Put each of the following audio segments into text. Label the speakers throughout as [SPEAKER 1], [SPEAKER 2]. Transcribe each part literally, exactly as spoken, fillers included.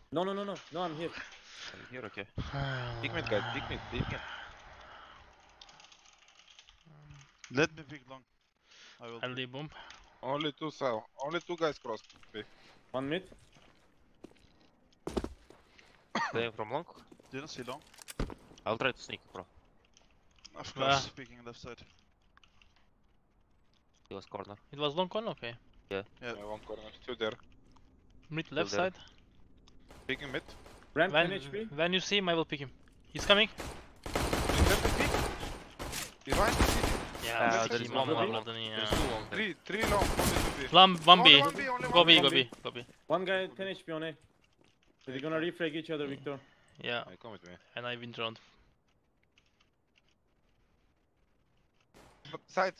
[SPEAKER 1] No, no, no, no. No, I'm here.
[SPEAKER 2] I'm here, okay. Peek mid, guys. Peek mid. Peek mid.
[SPEAKER 3] Let me pick long. I will.
[SPEAKER 4] I'll leave bomb.
[SPEAKER 2] Only two south. Only two guys cross. B.
[SPEAKER 1] One mid.
[SPEAKER 2] Playing from long.
[SPEAKER 3] Didn't see long.
[SPEAKER 2] I'll try to sneak, bro.
[SPEAKER 3] Of course, picking left side.
[SPEAKER 2] He was corner.
[SPEAKER 4] It was long one, okay.
[SPEAKER 2] Yeah.
[SPEAKER 3] Yeah.
[SPEAKER 2] Uh, one corner. Two there.
[SPEAKER 4] Mid left
[SPEAKER 2] there.
[SPEAKER 4] side.
[SPEAKER 2] Peeking mid.
[SPEAKER 1] Ramp
[SPEAKER 4] When,
[SPEAKER 1] ten H P.
[SPEAKER 4] when you see him, I will pick him. He's coming.
[SPEAKER 2] Behind the city.
[SPEAKER 4] Ya
[SPEAKER 2] There
[SPEAKER 4] senin
[SPEAKER 2] is one
[SPEAKER 4] mamma
[SPEAKER 2] long.
[SPEAKER 4] avradını ya.
[SPEAKER 2] There's two long. Three. Three long. Only two B.
[SPEAKER 4] Lan one B.
[SPEAKER 2] Only one B, only
[SPEAKER 4] Go
[SPEAKER 2] one
[SPEAKER 4] B,
[SPEAKER 2] B.
[SPEAKER 4] go B, go B.
[SPEAKER 1] One guy ten H P on A. They're gonna refrag each other, Victor.
[SPEAKER 4] Yeah,
[SPEAKER 2] Hey, come with me.
[SPEAKER 4] and I win round.
[SPEAKER 2] Side.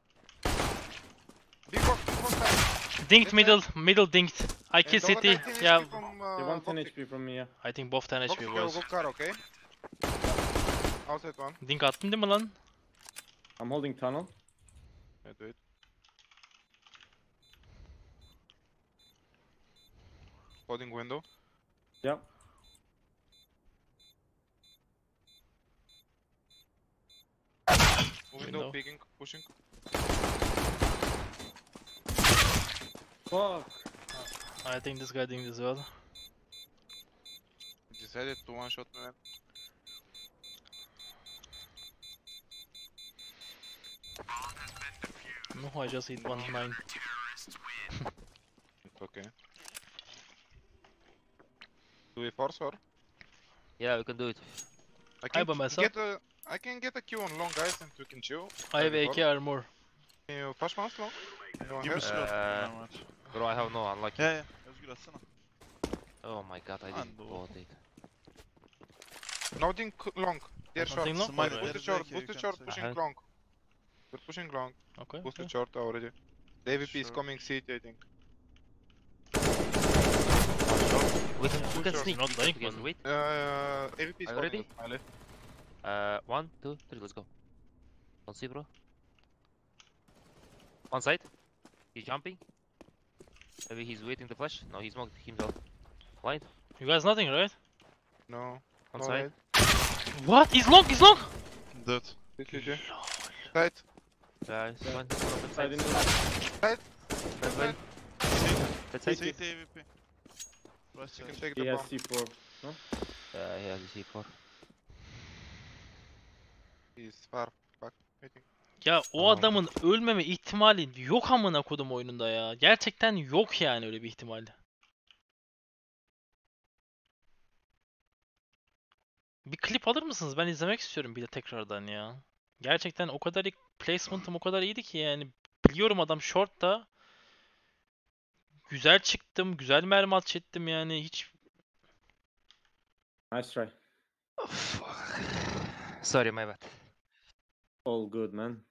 [SPEAKER 2] Big box. Big box side.
[SPEAKER 4] Dinked middle, middle dinked. I kill
[SPEAKER 2] And don't
[SPEAKER 4] city.
[SPEAKER 2] attack ten H P
[SPEAKER 4] Yeah,
[SPEAKER 2] From,
[SPEAKER 1] They
[SPEAKER 2] uh,
[SPEAKER 1] want ten
[SPEAKER 2] box.
[SPEAKER 1] H P from me, yeah.
[SPEAKER 4] I think both ten H
[SPEAKER 2] Box,
[SPEAKER 4] P
[SPEAKER 2] go,
[SPEAKER 4] boys.
[SPEAKER 2] go car, okay? Outside one.
[SPEAKER 4] Dink attın değil mi lan?
[SPEAKER 1] I'm holding tunnel.
[SPEAKER 2] Yeah, do it. Holding window.
[SPEAKER 1] Yep.
[SPEAKER 2] Window,
[SPEAKER 4] Window.
[SPEAKER 2] peeking, pushing.
[SPEAKER 1] Fuck.
[SPEAKER 4] I think this guy dinked as well.
[SPEAKER 2] Decided to one shot me, man.
[SPEAKER 4] No, I just hit one nine.
[SPEAKER 2] It's okay. Do we force or?
[SPEAKER 5] Yeah, we can do it.
[SPEAKER 2] I
[SPEAKER 4] I
[SPEAKER 2] can
[SPEAKER 4] by myself.
[SPEAKER 2] get a, I can get a Q on long guys and we can chill.
[SPEAKER 4] I have
[SPEAKER 2] Try
[SPEAKER 4] A
[SPEAKER 2] before.
[SPEAKER 4] K armor.
[SPEAKER 2] Can you flash mouse long? Anyone
[SPEAKER 3] Give me
[SPEAKER 2] has?
[SPEAKER 3] slow.
[SPEAKER 5] Uh,
[SPEAKER 3] No, much.
[SPEAKER 5] Bro, I have no unlucky.
[SPEAKER 3] Yeah, yeah. Özgür atsana.
[SPEAKER 5] Oh my god, I
[SPEAKER 3] Ah,
[SPEAKER 5] didn't
[SPEAKER 3] no.
[SPEAKER 5] bought it.
[SPEAKER 2] Nothing c- long. They're short.
[SPEAKER 4] Nothing long?
[SPEAKER 3] Smile,
[SPEAKER 2] Push
[SPEAKER 4] Alright.
[SPEAKER 2] the
[SPEAKER 3] there's
[SPEAKER 2] short,
[SPEAKER 3] A K,
[SPEAKER 2] push
[SPEAKER 3] you
[SPEAKER 2] the
[SPEAKER 3] can
[SPEAKER 2] short,
[SPEAKER 3] say.
[SPEAKER 2] pushing
[SPEAKER 5] Uh-huh.
[SPEAKER 2] long. We're pushing long.
[SPEAKER 4] Okay.
[SPEAKER 2] Push the
[SPEAKER 4] okay.
[SPEAKER 2] short already. The A V P is
[SPEAKER 3] Sure.
[SPEAKER 2] coming city, I think.
[SPEAKER 5] We can, we can
[SPEAKER 2] sure.
[SPEAKER 5] sneak.
[SPEAKER 4] Not
[SPEAKER 5] we
[SPEAKER 4] dying,
[SPEAKER 5] can
[SPEAKER 4] man.
[SPEAKER 5] wait.
[SPEAKER 2] Uh, A V P is
[SPEAKER 5] Are you
[SPEAKER 2] coming.
[SPEAKER 5] ready?
[SPEAKER 2] Smiley.
[SPEAKER 5] Uh, one, two, three, let's go. Don't see, bro. One side. He's jumping. Maybe he's waiting the flash. No, he's smoked himself. Blind.
[SPEAKER 4] You guys nothing, right?
[SPEAKER 2] No.
[SPEAKER 5] One
[SPEAKER 2] no
[SPEAKER 5] side.
[SPEAKER 2] light.
[SPEAKER 4] What? He's long, he's long!
[SPEAKER 3] Dead.
[SPEAKER 2] G G G. Side.
[SPEAKER 5] Guys,
[SPEAKER 1] Yeah.
[SPEAKER 5] one, one open
[SPEAKER 1] I
[SPEAKER 5] side.
[SPEAKER 1] didn't.
[SPEAKER 2] Side.
[SPEAKER 5] Side,
[SPEAKER 2] Side.
[SPEAKER 5] That's
[SPEAKER 3] C
[SPEAKER 5] it.
[SPEAKER 3] T A V P. Right
[SPEAKER 2] You
[SPEAKER 3] side.
[SPEAKER 2] can take
[SPEAKER 1] He
[SPEAKER 2] the
[SPEAKER 1] has
[SPEAKER 2] bomb.
[SPEAKER 1] C four.
[SPEAKER 5] Uh, he has a C four.
[SPEAKER 2] He's far back. Waiting.
[SPEAKER 4] Ya o
[SPEAKER 5] Tamam.
[SPEAKER 4] adamın ölmeme ihtimali yok amına kodum oyununda ya. Gerçekten yok yani öyle bir ihtimal. Bir klip alır mısınız? Ben izlemek istiyorum bir de tekrardan ya. Gerçekten o kadar ilk placement'ım o kadar iyiydi ki yani. Biliyorum adam short da. Güzel çıktım, güzel mermi atış ettim yani hiç.
[SPEAKER 1] Nice try.
[SPEAKER 5] Sorry, my bad.
[SPEAKER 1] All good, man.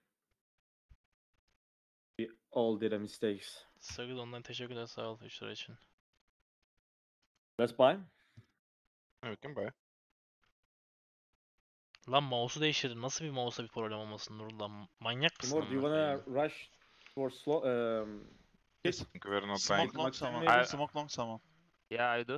[SPEAKER 1] We all did a mistakes.
[SPEAKER 4] Sakın ondan teşekkürler sağ ol üç lira için.
[SPEAKER 1] Let's buy.
[SPEAKER 2] Yeah, we can buy.
[SPEAKER 4] Lan mouse'u değiştirdin. Nasıl bir mouse'a bir problem olmasın Nurullah? Manyak mısın?
[SPEAKER 1] Timur, do you
[SPEAKER 4] amına
[SPEAKER 1] wanna
[SPEAKER 4] koyayım?
[SPEAKER 1] rush for slow? Um,
[SPEAKER 3] Yes.
[SPEAKER 2] I think we're not
[SPEAKER 3] Smoke
[SPEAKER 2] buying.
[SPEAKER 3] long
[SPEAKER 1] Maximum
[SPEAKER 3] someone.
[SPEAKER 1] maybe?
[SPEAKER 3] Smoke long someone.
[SPEAKER 5] Yeah, I do.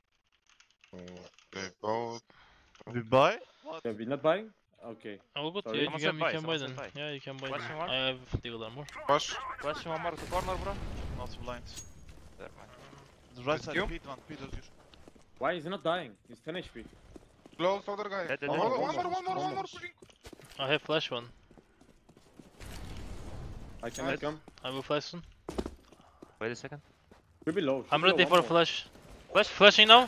[SPEAKER 2] They both.
[SPEAKER 3] We buy? What?
[SPEAKER 1] yeah, we not buying? Okay.
[SPEAKER 4] Oh good,
[SPEAKER 1] Sorry.
[SPEAKER 4] yeah, you
[SPEAKER 5] Someone
[SPEAKER 4] can,
[SPEAKER 5] said
[SPEAKER 4] you
[SPEAKER 5] buy,
[SPEAKER 4] can buy
[SPEAKER 5] someone
[SPEAKER 4] then.
[SPEAKER 5] said buy.
[SPEAKER 4] Yeah, you can buy
[SPEAKER 5] Question
[SPEAKER 4] them.
[SPEAKER 5] mark?
[SPEAKER 4] I have dealer more.
[SPEAKER 2] Push.
[SPEAKER 5] Flash one more to corner, bro.
[SPEAKER 3] Not blind.
[SPEAKER 5] There, man.
[SPEAKER 3] The right
[SPEAKER 2] Let's
[SPEAKER 3] side,
[SPEAKER 2] go.
[SPEAKER 3] Pete one. Pete Özgür.
[SPEAKER 1] Why is he not dying? He's ten H P.
[SPEAKER 2] Close other guy.
[SPEAKER 5] Dead, dead,
[SPEAKER 2] One
[SPEAKER 5] dead.
[SPEAKER 2] more, one
[SPEAKER 1] Almost,
[SPEAKER 2] more, one more, one more.
[SPEAKER 1] almost.
[SPEAKER 2] Pushing.
[SPEAKER 4] I have flash one.
[SPEAKER 1] I cannot
[SPEAKER 2] Nice.
[SPEAKER 1] come.
[SPEAKER 4] I will flash soon.
[SPEAKER 5] Wait a second.
[SPEAKER 1] Should be low. should
[SPEAKER 4] I'm
[SPEAKER 1] be low,
[SPEAKER 4] ready
[SPEAKER 1] one
[SPEAKER 4] for
[SPEAKER 1] more.
[SPEAKER 4] flash.
[SPEAKER 5] Flash.
[SPEAKER 4] Flashing now.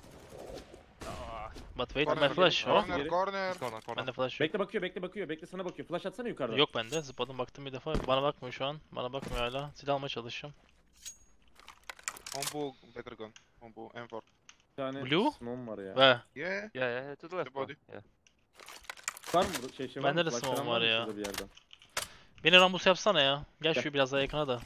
[SPEAKER 4] But wait,
[SPEAKER 2] Corner,
[SPEAKER 4] my flash.
[SPEAKER 1] corner.
[SPEAKER 4] Oh.
[SPEAKER 2] Corner,
[SPEAKER 1] Geri.
[SPEAKER 2] corner.
[SPEAKER 5] Corner, corner.
[SPEAKER 4] Bende flash yok.
[SPEAKER 1] Bekle bakıyor, bekle bakıyor, bekle sana bakıyor. Flash atsana yukarıdan.
[SPEAKER 4] Yok bende. Zıpladım baktım bir defa. Bana bakmıyor şu an. Bana bakmıyor hala. Silah almaya çalışıyorum.
[SPEAKER 2] On bull, better gun. On bull, M four.
[SPEAKER 1] Bir tane
[SPEAKER 4] Blue?
[SPEAKER 1] smoke var ya.
[SPEAKER 4] Ve
[SPEAKER 2] Yeah.
[SPEAKER 5] Yeah, yeah, to the left.
[SPEAKER 2] The body.
[SPEAKER 5] bro. Yeah.
[SPEAKER 1] Var mı burada şey şey var
[SPEAKER 4] Bende
[SPEAKER 1] mı?
[SPEAKER 4] de
[SPEAKER 1] Flash
[SPEAKER 4] smoke
[SPEAKER 1] falan
[SPEAKER 4] var
[SPEAKER 1] mı
[SPEAKER 4] ya.
[SPEAKER 1] şurada bir yerden?
[SPEAKER 4] beni Rambus yapsana ya. Gel
[SPEAKER 1] Gel.
[SPEAKER 4] şu biraz daha yakına da.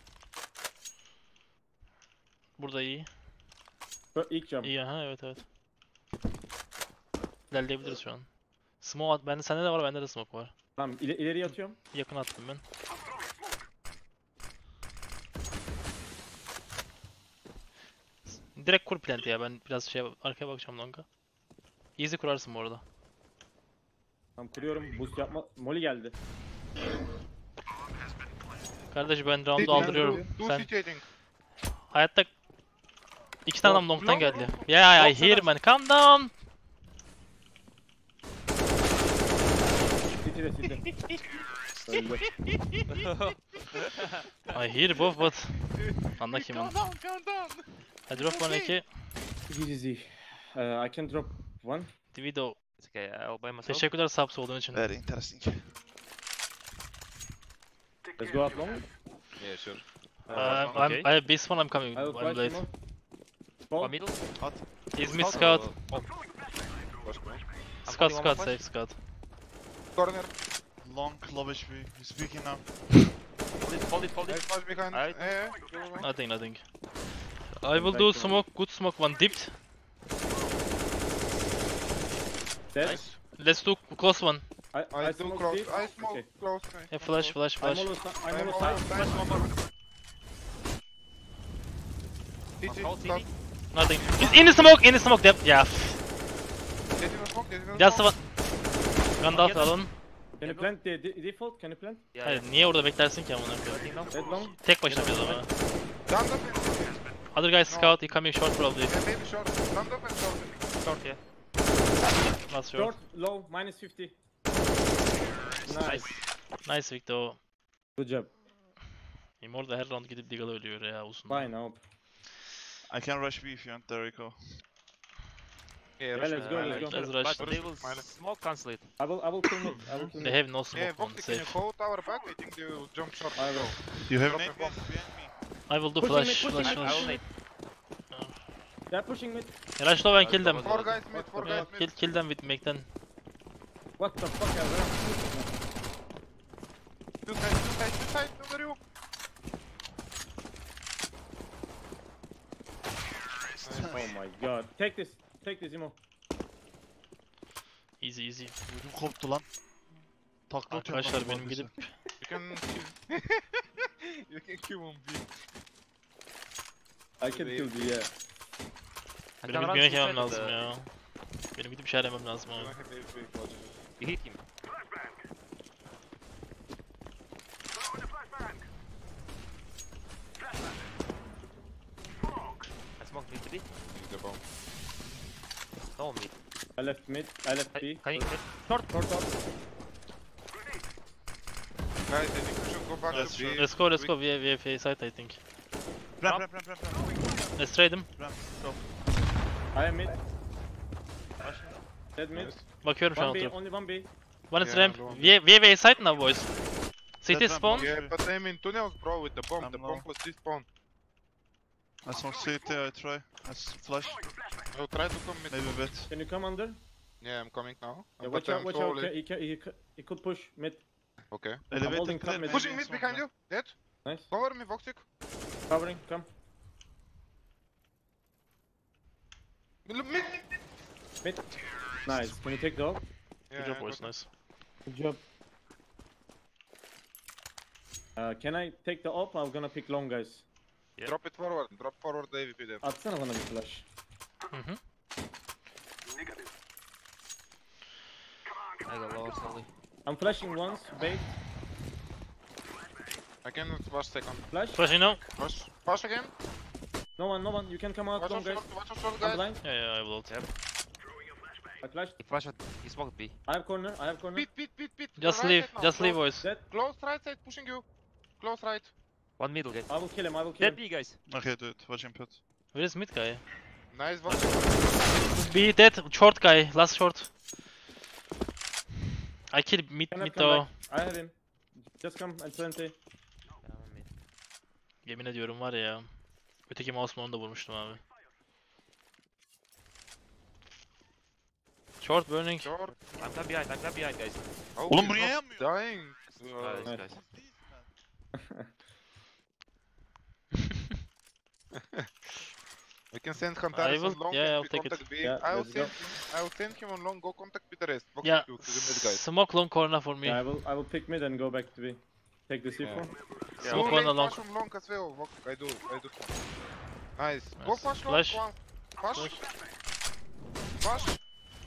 [SPEAKER 4] Burada iyi.
[SPEAKER 1] Ö, İlk cam.
[SPEAKER 4] İyi ha evet evet. İlerleyebiliriz şu an. Smoke at. Bende sende de var, bende de smoke var.
[SPEAKER 1] Tamam ileri, ileriye atıyorum.
[SPEAKER 4] Yakın attım ben. direkt kur plant ya. Ben biraz şey arkaya bakacağım longa. Easy kurarsın bu arada.
[SPEAKER 1] Tamam kuruyorum. Boost yapma. Molly geldi.
[SPEAKER 4] Kardeş ben
[SPEAKER 2] City,
[SPEAKER 4] round'u aldırıyorum.
[SPEAKER 2] Two
[SPEAKER 4] Sen
[SPEAKER 2] city, I think.
[SPEAKER 4] hayatta iki tane
[SPEAKER 2] Long-
[SPEAKER 4] adam long'tan
[SPEAKER 2] long,
[SPEAKER 4] geldi.
[SPEAKER 2] long.
[SPEAKER 4] Yeah, I
[SPEAKER 2] Long
[SPEAKER 4] hear
[SPEAKER 2] seven.
[SPEAKER 4] man. Calm down.
[SPEAKER 1] City'de City. Öldü.
[SPEAKER 4] I hear both but unlucky man.
[SPEAKER 3] Calm down, calm down.
[SPEAKER 4] I drop one iki.
[SPEAKER 1] Easy. Uh, I can drop one.
[SPEAKER 4] Divido.
[SPEAKER 5] It's okay, I'll buy myself.
[SPEAKER 4] Teşekkürler subs olduğun için.
[SPEAKER 3] Very interesting.
[SPEAKER 1] Let's go up long.
[SPEAKER 2] Yeah, sure.
[SPEAKER 4] Uh,
[SPEAKER 5] Uh,
[SPEAKER 4] I'm,
[SPEAKER 5] okay.
[SPEAKER 4] I have this one, I'm coming.
[SPEAKER 1] I will
[SPEAKER 4] I'm
[SPEAKER 1] flash
[SPEAKER 4] late.
[SPEAKER 1] Smoke.
[SPEAKER 5] One
[SPEAKER 1] Fall.
[SPEAKER 5] middle.
[SPEAKER 4] He's mid
[SPEAKER 5] Scout
[SPEAKER 4] scout.
[SPEAKER 5] or- oh,
[SPEAKER 2] Flash me.
[SPEAKER 5] I'm
[SPEAKER 4] Scout,
[SPEAKER 5] calling one
[SPEAKER 4] scout,
[SPEAKER 5] more
[SPEAKER 4] safe scout.
[SPEAKER 2] Corner.
[SPEAKER 3] Long, low H P. He's peeking now.
[SPEAKER 5] Hold it, hold it, hold
[SPEAKER 2] I
[SPEAKER 5] it.
[SPEAKER 2] flash behind.
[SPEAKER 5] Alright.
[SPEAKER 2] Eh, eh, kill one.
[SPEAKER 4] Nothing, nothing. I will do smoke, good smoke, one dipped.
[SPEAKER 1] Dead.
[SPEAKER 5] Nice.
[SPEAKER 4] Let's do close one.
[SPEAKER 1] I,
[SPEAKER 2] I,
[SPEAKER 1] I
[SPEAKER 2] do
[SPEAKER 1] smoke
[SPEAKER 2] close.
[SPEAKER 1] deep.
[SPEAKER 2] I smoke
[SPEAKER 1] Okay.
[SPEAKER 2] close.
[SPEAKER 4] Yeah, flash, flash,
[SPEAKER 1] I'm
[SPEAKER 4] flash.
[SPEAKER 1] almost, I'm
[SPEAKER 2] I'm
[SPEAKER 1] almost
[SPEAKER 2] almost
[SPEAKER 1] side.
[SPEAKER 2] side.
[SPEAKER 5] Flash one more.
[SPEAKER 2] City,
[SPEAKER 5] Hold
[SPEAKER 2] stop.
[SPEAKER 5] city.
[SPEAKER 4] Nothing. He's in the smoke, in the smoke, depth. Yeah.
[SPEAKER 2] City no smoke, city no
[SPEAKER 4] Just
[SPEAKER 2] smoke.
[SPEAKER 4] one. Gandalf
[SPEAKER 5] Together.
[SPEAKER 4] alın.
[SPEAKER 1] Can you plant the de- default? Can you plant?
[SPEAKER 5] Yeah,
[SPEAKER 4] Hayır,
[SPEAKER 5] yeah.
[SPEAKER 4] niye orada beklersin ki amına koyayım?
[SPEAKER 5] Thirteen now.
[SPEAKER 1] Dead long.
[SPEAKER 4] Tek başına bir zaman.
[SPEAKER 2] Down the fence.
[SPEAKER 4] Other guy scout, he coming short probably.
[SPEAKER 2] Yeah, maybe short. Down the fence, short.
[SPEAKER 5] Short, yeah.
[SPEAKER 4] Last short.
[SPEAKER 1] Short, low, minus fifty. Nice.
[SPEAKER 5] Nice.
[SPEAKER 4] Nice Victor.
[SPEAKER 1] Good job.
[SPEAKER 4] Immor da her round gidip Deagle'a ölüyor ya uzun.
[SPEAKER 1] Fine, I hope.
[SPEAKER 3] I can rush B if you want, there we go.
[SPEAKER 2] Yeah,
[SPEAKER 1] Yeah,
[SPEAKER 2] rush
[SPEAKER 1] let's
[SPEAKER 2] me.
[SPEAKER 1] go,
[SPEAKER 2] I
[SPEAKER 1] let's
[SPEAKER 2] like
[SPEAKER 1] go.
[SPEAKER 2] it.
[SPEAKER 4] Let's rush.
[SPEAKER 5] But they will
[SPEAKER 2] Minus.
[SPEAKER 5] smoke cancel it.
[SPEAKER 1] I will, I will kill mid. I will kill
[SPEAKER 4] They
[SPEAKER 1] mid.
[SPEAKER 4] have no
[SPEAKER 2] Yeah,
[SPEAKER 4] smoke one,
[SPEAKER 2] Voxy, can you
[SPEAKER 4] safe.
[SPEAKER 2] hold our back? I think they will jump short.
[SPEAKER 1] I will.
[SPEAKER 3] You have
[SPEAKER 2] Drop
[SPEAKER 3] nade
[SPEAKER 2] a bomb.
[SPEAKER 3] guys behind me.
[SPEAKER 4] I will do
[SPEAKER 1] Pushing
[SPEAKER 4] flash,
[SPEAKER 1] me, pushing
[SPEAKER 4] flash,
[SPEAKER 1] me.
[SPEAKER 5] I, I
[SPEAKER 4] flash.
[SPEAKER 5] will nade.
[SPEAKER 1] They're pushing mid.
[SPEAKER 4] Yeah, rush low and
[SPEAKER 5] Uh,
[SPEAKER 4] kill them.
[SPEAKER 5] double-
[SPEAKER 2] Four guys mid, four
[SPEAKER 4] Yeah,
[SPEAKER 2] guys
[SPEAKER 4] kill,
[SPEAKER 2] mid.
[SPEAKER 4] kill them with Mac'ten.
[SPEAKER 1] What the fuck? I ran.
[SPEAKER 2] Two side, two side, two side, over you.
[SPEAKER 1] Oh my god. Take this. Take this, Imo.
[SPEAKER 4] Easy easy.
[SPEAKER 3] Ödüm koptu lan. Takla atıyorum
[SPEAKER 4] Arkadaşlar
[SPEAKER 3] lan
[SPEAKER 4] benim
[SPEAKER 3] neredeyse.
[SPEAKER 4] gidip
[SPEAKER 2] You can kill. You can kill one B.
[SPEAKER 1] I can kill the yeah.
[SPEAKER 5] I
[SPEAKER 4] benim
[SPEAKER 5] can
[SPEAKER 4] gidip
[SPEAKER 5] run
[SPEAKER 4] yemek yemem
[SPEAKER 5] suicide,
[SPEAKER 4] lazım
[SPEAKER 5] uh,
[SPEAKER 4] ya. Benim gidip bir şeyler yemem lazım abi.
[SPEAKER 5] You hit him. I smoked mid to B.
[SPEAKER 2] The bomb.
[SPEAKER 5] No mid.
[SPEAKER 1] I left mid. I left
[SPEAKER 5] Can,
[SPEAKER 1] B.
[SPEAKER 5] can you hit?
[SPEAKER 1] Short, short, short.
[SPEAKER 2] Guys, I think we should go back
[SPEAKER 3] Yes,
[SPEAKER 2] to
[SPEAKER 3] sure.
[SPEAKER 2] B.
[SPEAKER 4] Let's go, let's go. We have, we have A site I think.
[SPEAKER 3] Ramp, ramp, ramp, ramp, ramp.
[SPEAKER 4] Let's trade him.
[SPEAKER 3] Ramp, go.
[SPEAKER 1] I am mid. Dead mid.
[SPEAKER 2] Nice.
[SPEAKER 4] Bakıyorum şu an
[SPEAKER 1] One B,
[SPEAKER 4] oturup.
[SPEAKER 1] only one B.
[SPEAKER 4] One is
[SPEAKER 2] Yeah,
[SPEAKER 4] ramp.
[SPEAKER 2] go on.
[SPEAKER 4] We, we have A site now boys. City
[SPEAKER 3] Dead ramp,
[SPEAKER 4] spawn.
[SPEAKER 3] okay.
[SPEAKER 2] Yeah, but I'm in tunnels, bro, with the bomb.
[SPEAKER 3] I'm
[SPEAKER 2] The
[SPEAKER 3] low.
[SPEAKER 2] bomb was this spawn.
[SPEAKER 3] I smoke C T, I try. I s- flash.
[SPEAKER 2] I'll try to come mid.
[SPEAKER 3] Maybe bit.
[SPEAKER 1] Can you come under?
[SPEAKER 2] Yeah, I'm coming now.
[SPEAKER 1] Yeah,
[SPEAKER 2] But
[SPEAKER 1] watch
[SPEAKER 2] I'm
[SPEAKER 1] out, watch
[SPEAKER 2] slowly-
[SPEAKER 1] out. He, can, he, can, he could push mid.
[SPEAKER 2] Okay.
[SPEAKER 3] Elevated
[SPEAKER 1] holding
[SPEAKER 3] clear,
[SPEAKER 1] top mid.
[SPEAKER 3] maybe
[SPEAKER 2] Pushing
[SPEAKER 3] in
[SPEAKER 2] mid
[SPEAKER 3] smoke
[SPEAKER 2] behind
[SPEAKER 3] now.
[SPEAKER 2] you. Dead.
[SPEAKER 1] Nice.
[SPEAKER 2] Cover me, Voxic.
[SPEAKER 1] Covering, come.
[SPEAKER 2] Mid. Mid.
[SPEAKER 1] Mid. Nice. Can you take the ult?
[SPEAKER 2] Yeah,
[SPEAKER 4] Good job
[SPEAKER 2] I
[SPEAKER 4] boys,
[SPEAKER 2] got
[SPEAKER 4] nice.
[SPEAKER 1] Good job. Uh, can I take the op? I'm gonna pick long guys.
[SPEAKER 2] it. Drop it forward. Drop forward the A V P then.
[SPEAKER 1] Atsana bana bir flash.
[SPEAKER 4] Hı hı.
[SPEAKER 5] I got lower slowly.
[SPEAKER 1] I'm flashing once, bait,
[SPEAKER 2] I can flash second.
[SPEAKER 1] flash.
[SPEAKER 4] Flashing now.
[SPEAKER 2] Flash. Flash again.
[SPEAKER 1] No one, no one. You can come out
[SPEAKER 2] Watch
[SPEAKER 1] long
[SPEAKER 2] out
[SPEAKER 1] guys.
[SPEAKER 2] short. Watch out short,
[SPEAKER 1] I'm
[SPEAKER 2] guys.
[SPEAKER 1] blind.
[SPEAKER 4] Yeah, yeah, I will ult.
[SPEAKER 5] Yep.
[SPEAKER 1] I flashed.
[SPEAKER 5] He flashed. He smoked B.
[SPEAKER 1] I have corner. I have corner.
[SPEAKER 2] Pit, pit, pit, pit.
[SPEAKER 4] Just
[SPEAKER 2] Right
[SPEAKER 4] leave,
[SPEAKER 2] side now.
[SPEAKER 4] just leave
[SPEAKER 2] Close-
[SPEAKER 4] boys.
[SPEAKER 1] Dead.
[SPEAKER 2] Close right side, pushing you. Close right.
[SPEAKER 5] One middle, guys.
[SPEAKER 1] I will kill him. I will kill
[SPEAKER 5] Dead
[SPEAKER 1] him.
[SPEAKER 5] B, guys.
[SPEAKER 3] Okay, do it. Watch him pit.
[SPEAKER 4] Where is mid guy?
[SPEAKER 2] Nice, Voxic.
[SPEAKER 4] B dead, short guy, last short. I kill mid
[SPEAKER 1] Can I
[SPEAKER 4] mid
[SPEAKER 1] come
[SPEAKER 4] though.
[SPEAKER 1] back? I have him. Just come and plenty.
[SPEAKER 5] Yeah, one mid.
[SPEAKER 4] Yemin ediyorum var ya. Öteki mouse'la onu da vurmuştum abi. Short burning.
[SPEAKER 2] Short.
[SPEAKER 5] I'm not behind. I'm not behind, guys.
[SPEAKER 2] Oh,
[SPEAKER 3] Oğlum
[SPEAKER 2] he's
[SPEAKER 3] bu niye
[SPEAKER 2] not
[SPEAKER 3] yanmıyor?
[SPEAKER 2] Dying.
[SPEAKER 5] Guys,
[SPEAKER 2] Uh,
[SPEAKER 1] Nice.
[SPEAKER 5] guys.
[SPEAKER 2] we can send Hunter
[SPEAKER 4] will-
[SPEAKER 2] on long
[SPEAKER 4] yeah,
[SPEAKER 2] and
[SPEAKER 4] I'll
[SPEAKER 2] we
[SPEAKER 4] take it.
[SPEAKER 2] contact B.
[SPEAKER 1] Yeah,
[SPEAKER 2] I'll
[SPEAKER 1] let's
[SPEAKER 2] send
[SPEAKER 1] go.
[SPEAKER 2] him. I'll send him on long. Go contact with the rest. Voxic
[SPEAKER 4] Yeah,
[SPEAKER 2] to, to the mid guys.
[SPEAKER 4] smoke long corner for me.
[SPEAKER 1] Yeah, I will. I will pick mid and go back to B. Take the C four.
[SPEAKER 2] Yeah.
[SPEAKER 4] Smoke
[SPEAKER 2] Go
[SPEAKER 4] one
[SPEAKER 2] lane
[SPEAKER 4] along.
[SPEAKER 2] flash from long as well. Voxic. I do. I do. Nice. Go
[SPEAKER 4] Nice.
[SPEAKER 2] flash long.
[SPEAKER 4] Flash.
[SPEAKER 2] One. Flash.
[SPEAKER 4] Flash.
[SPEAKER 2] Flash.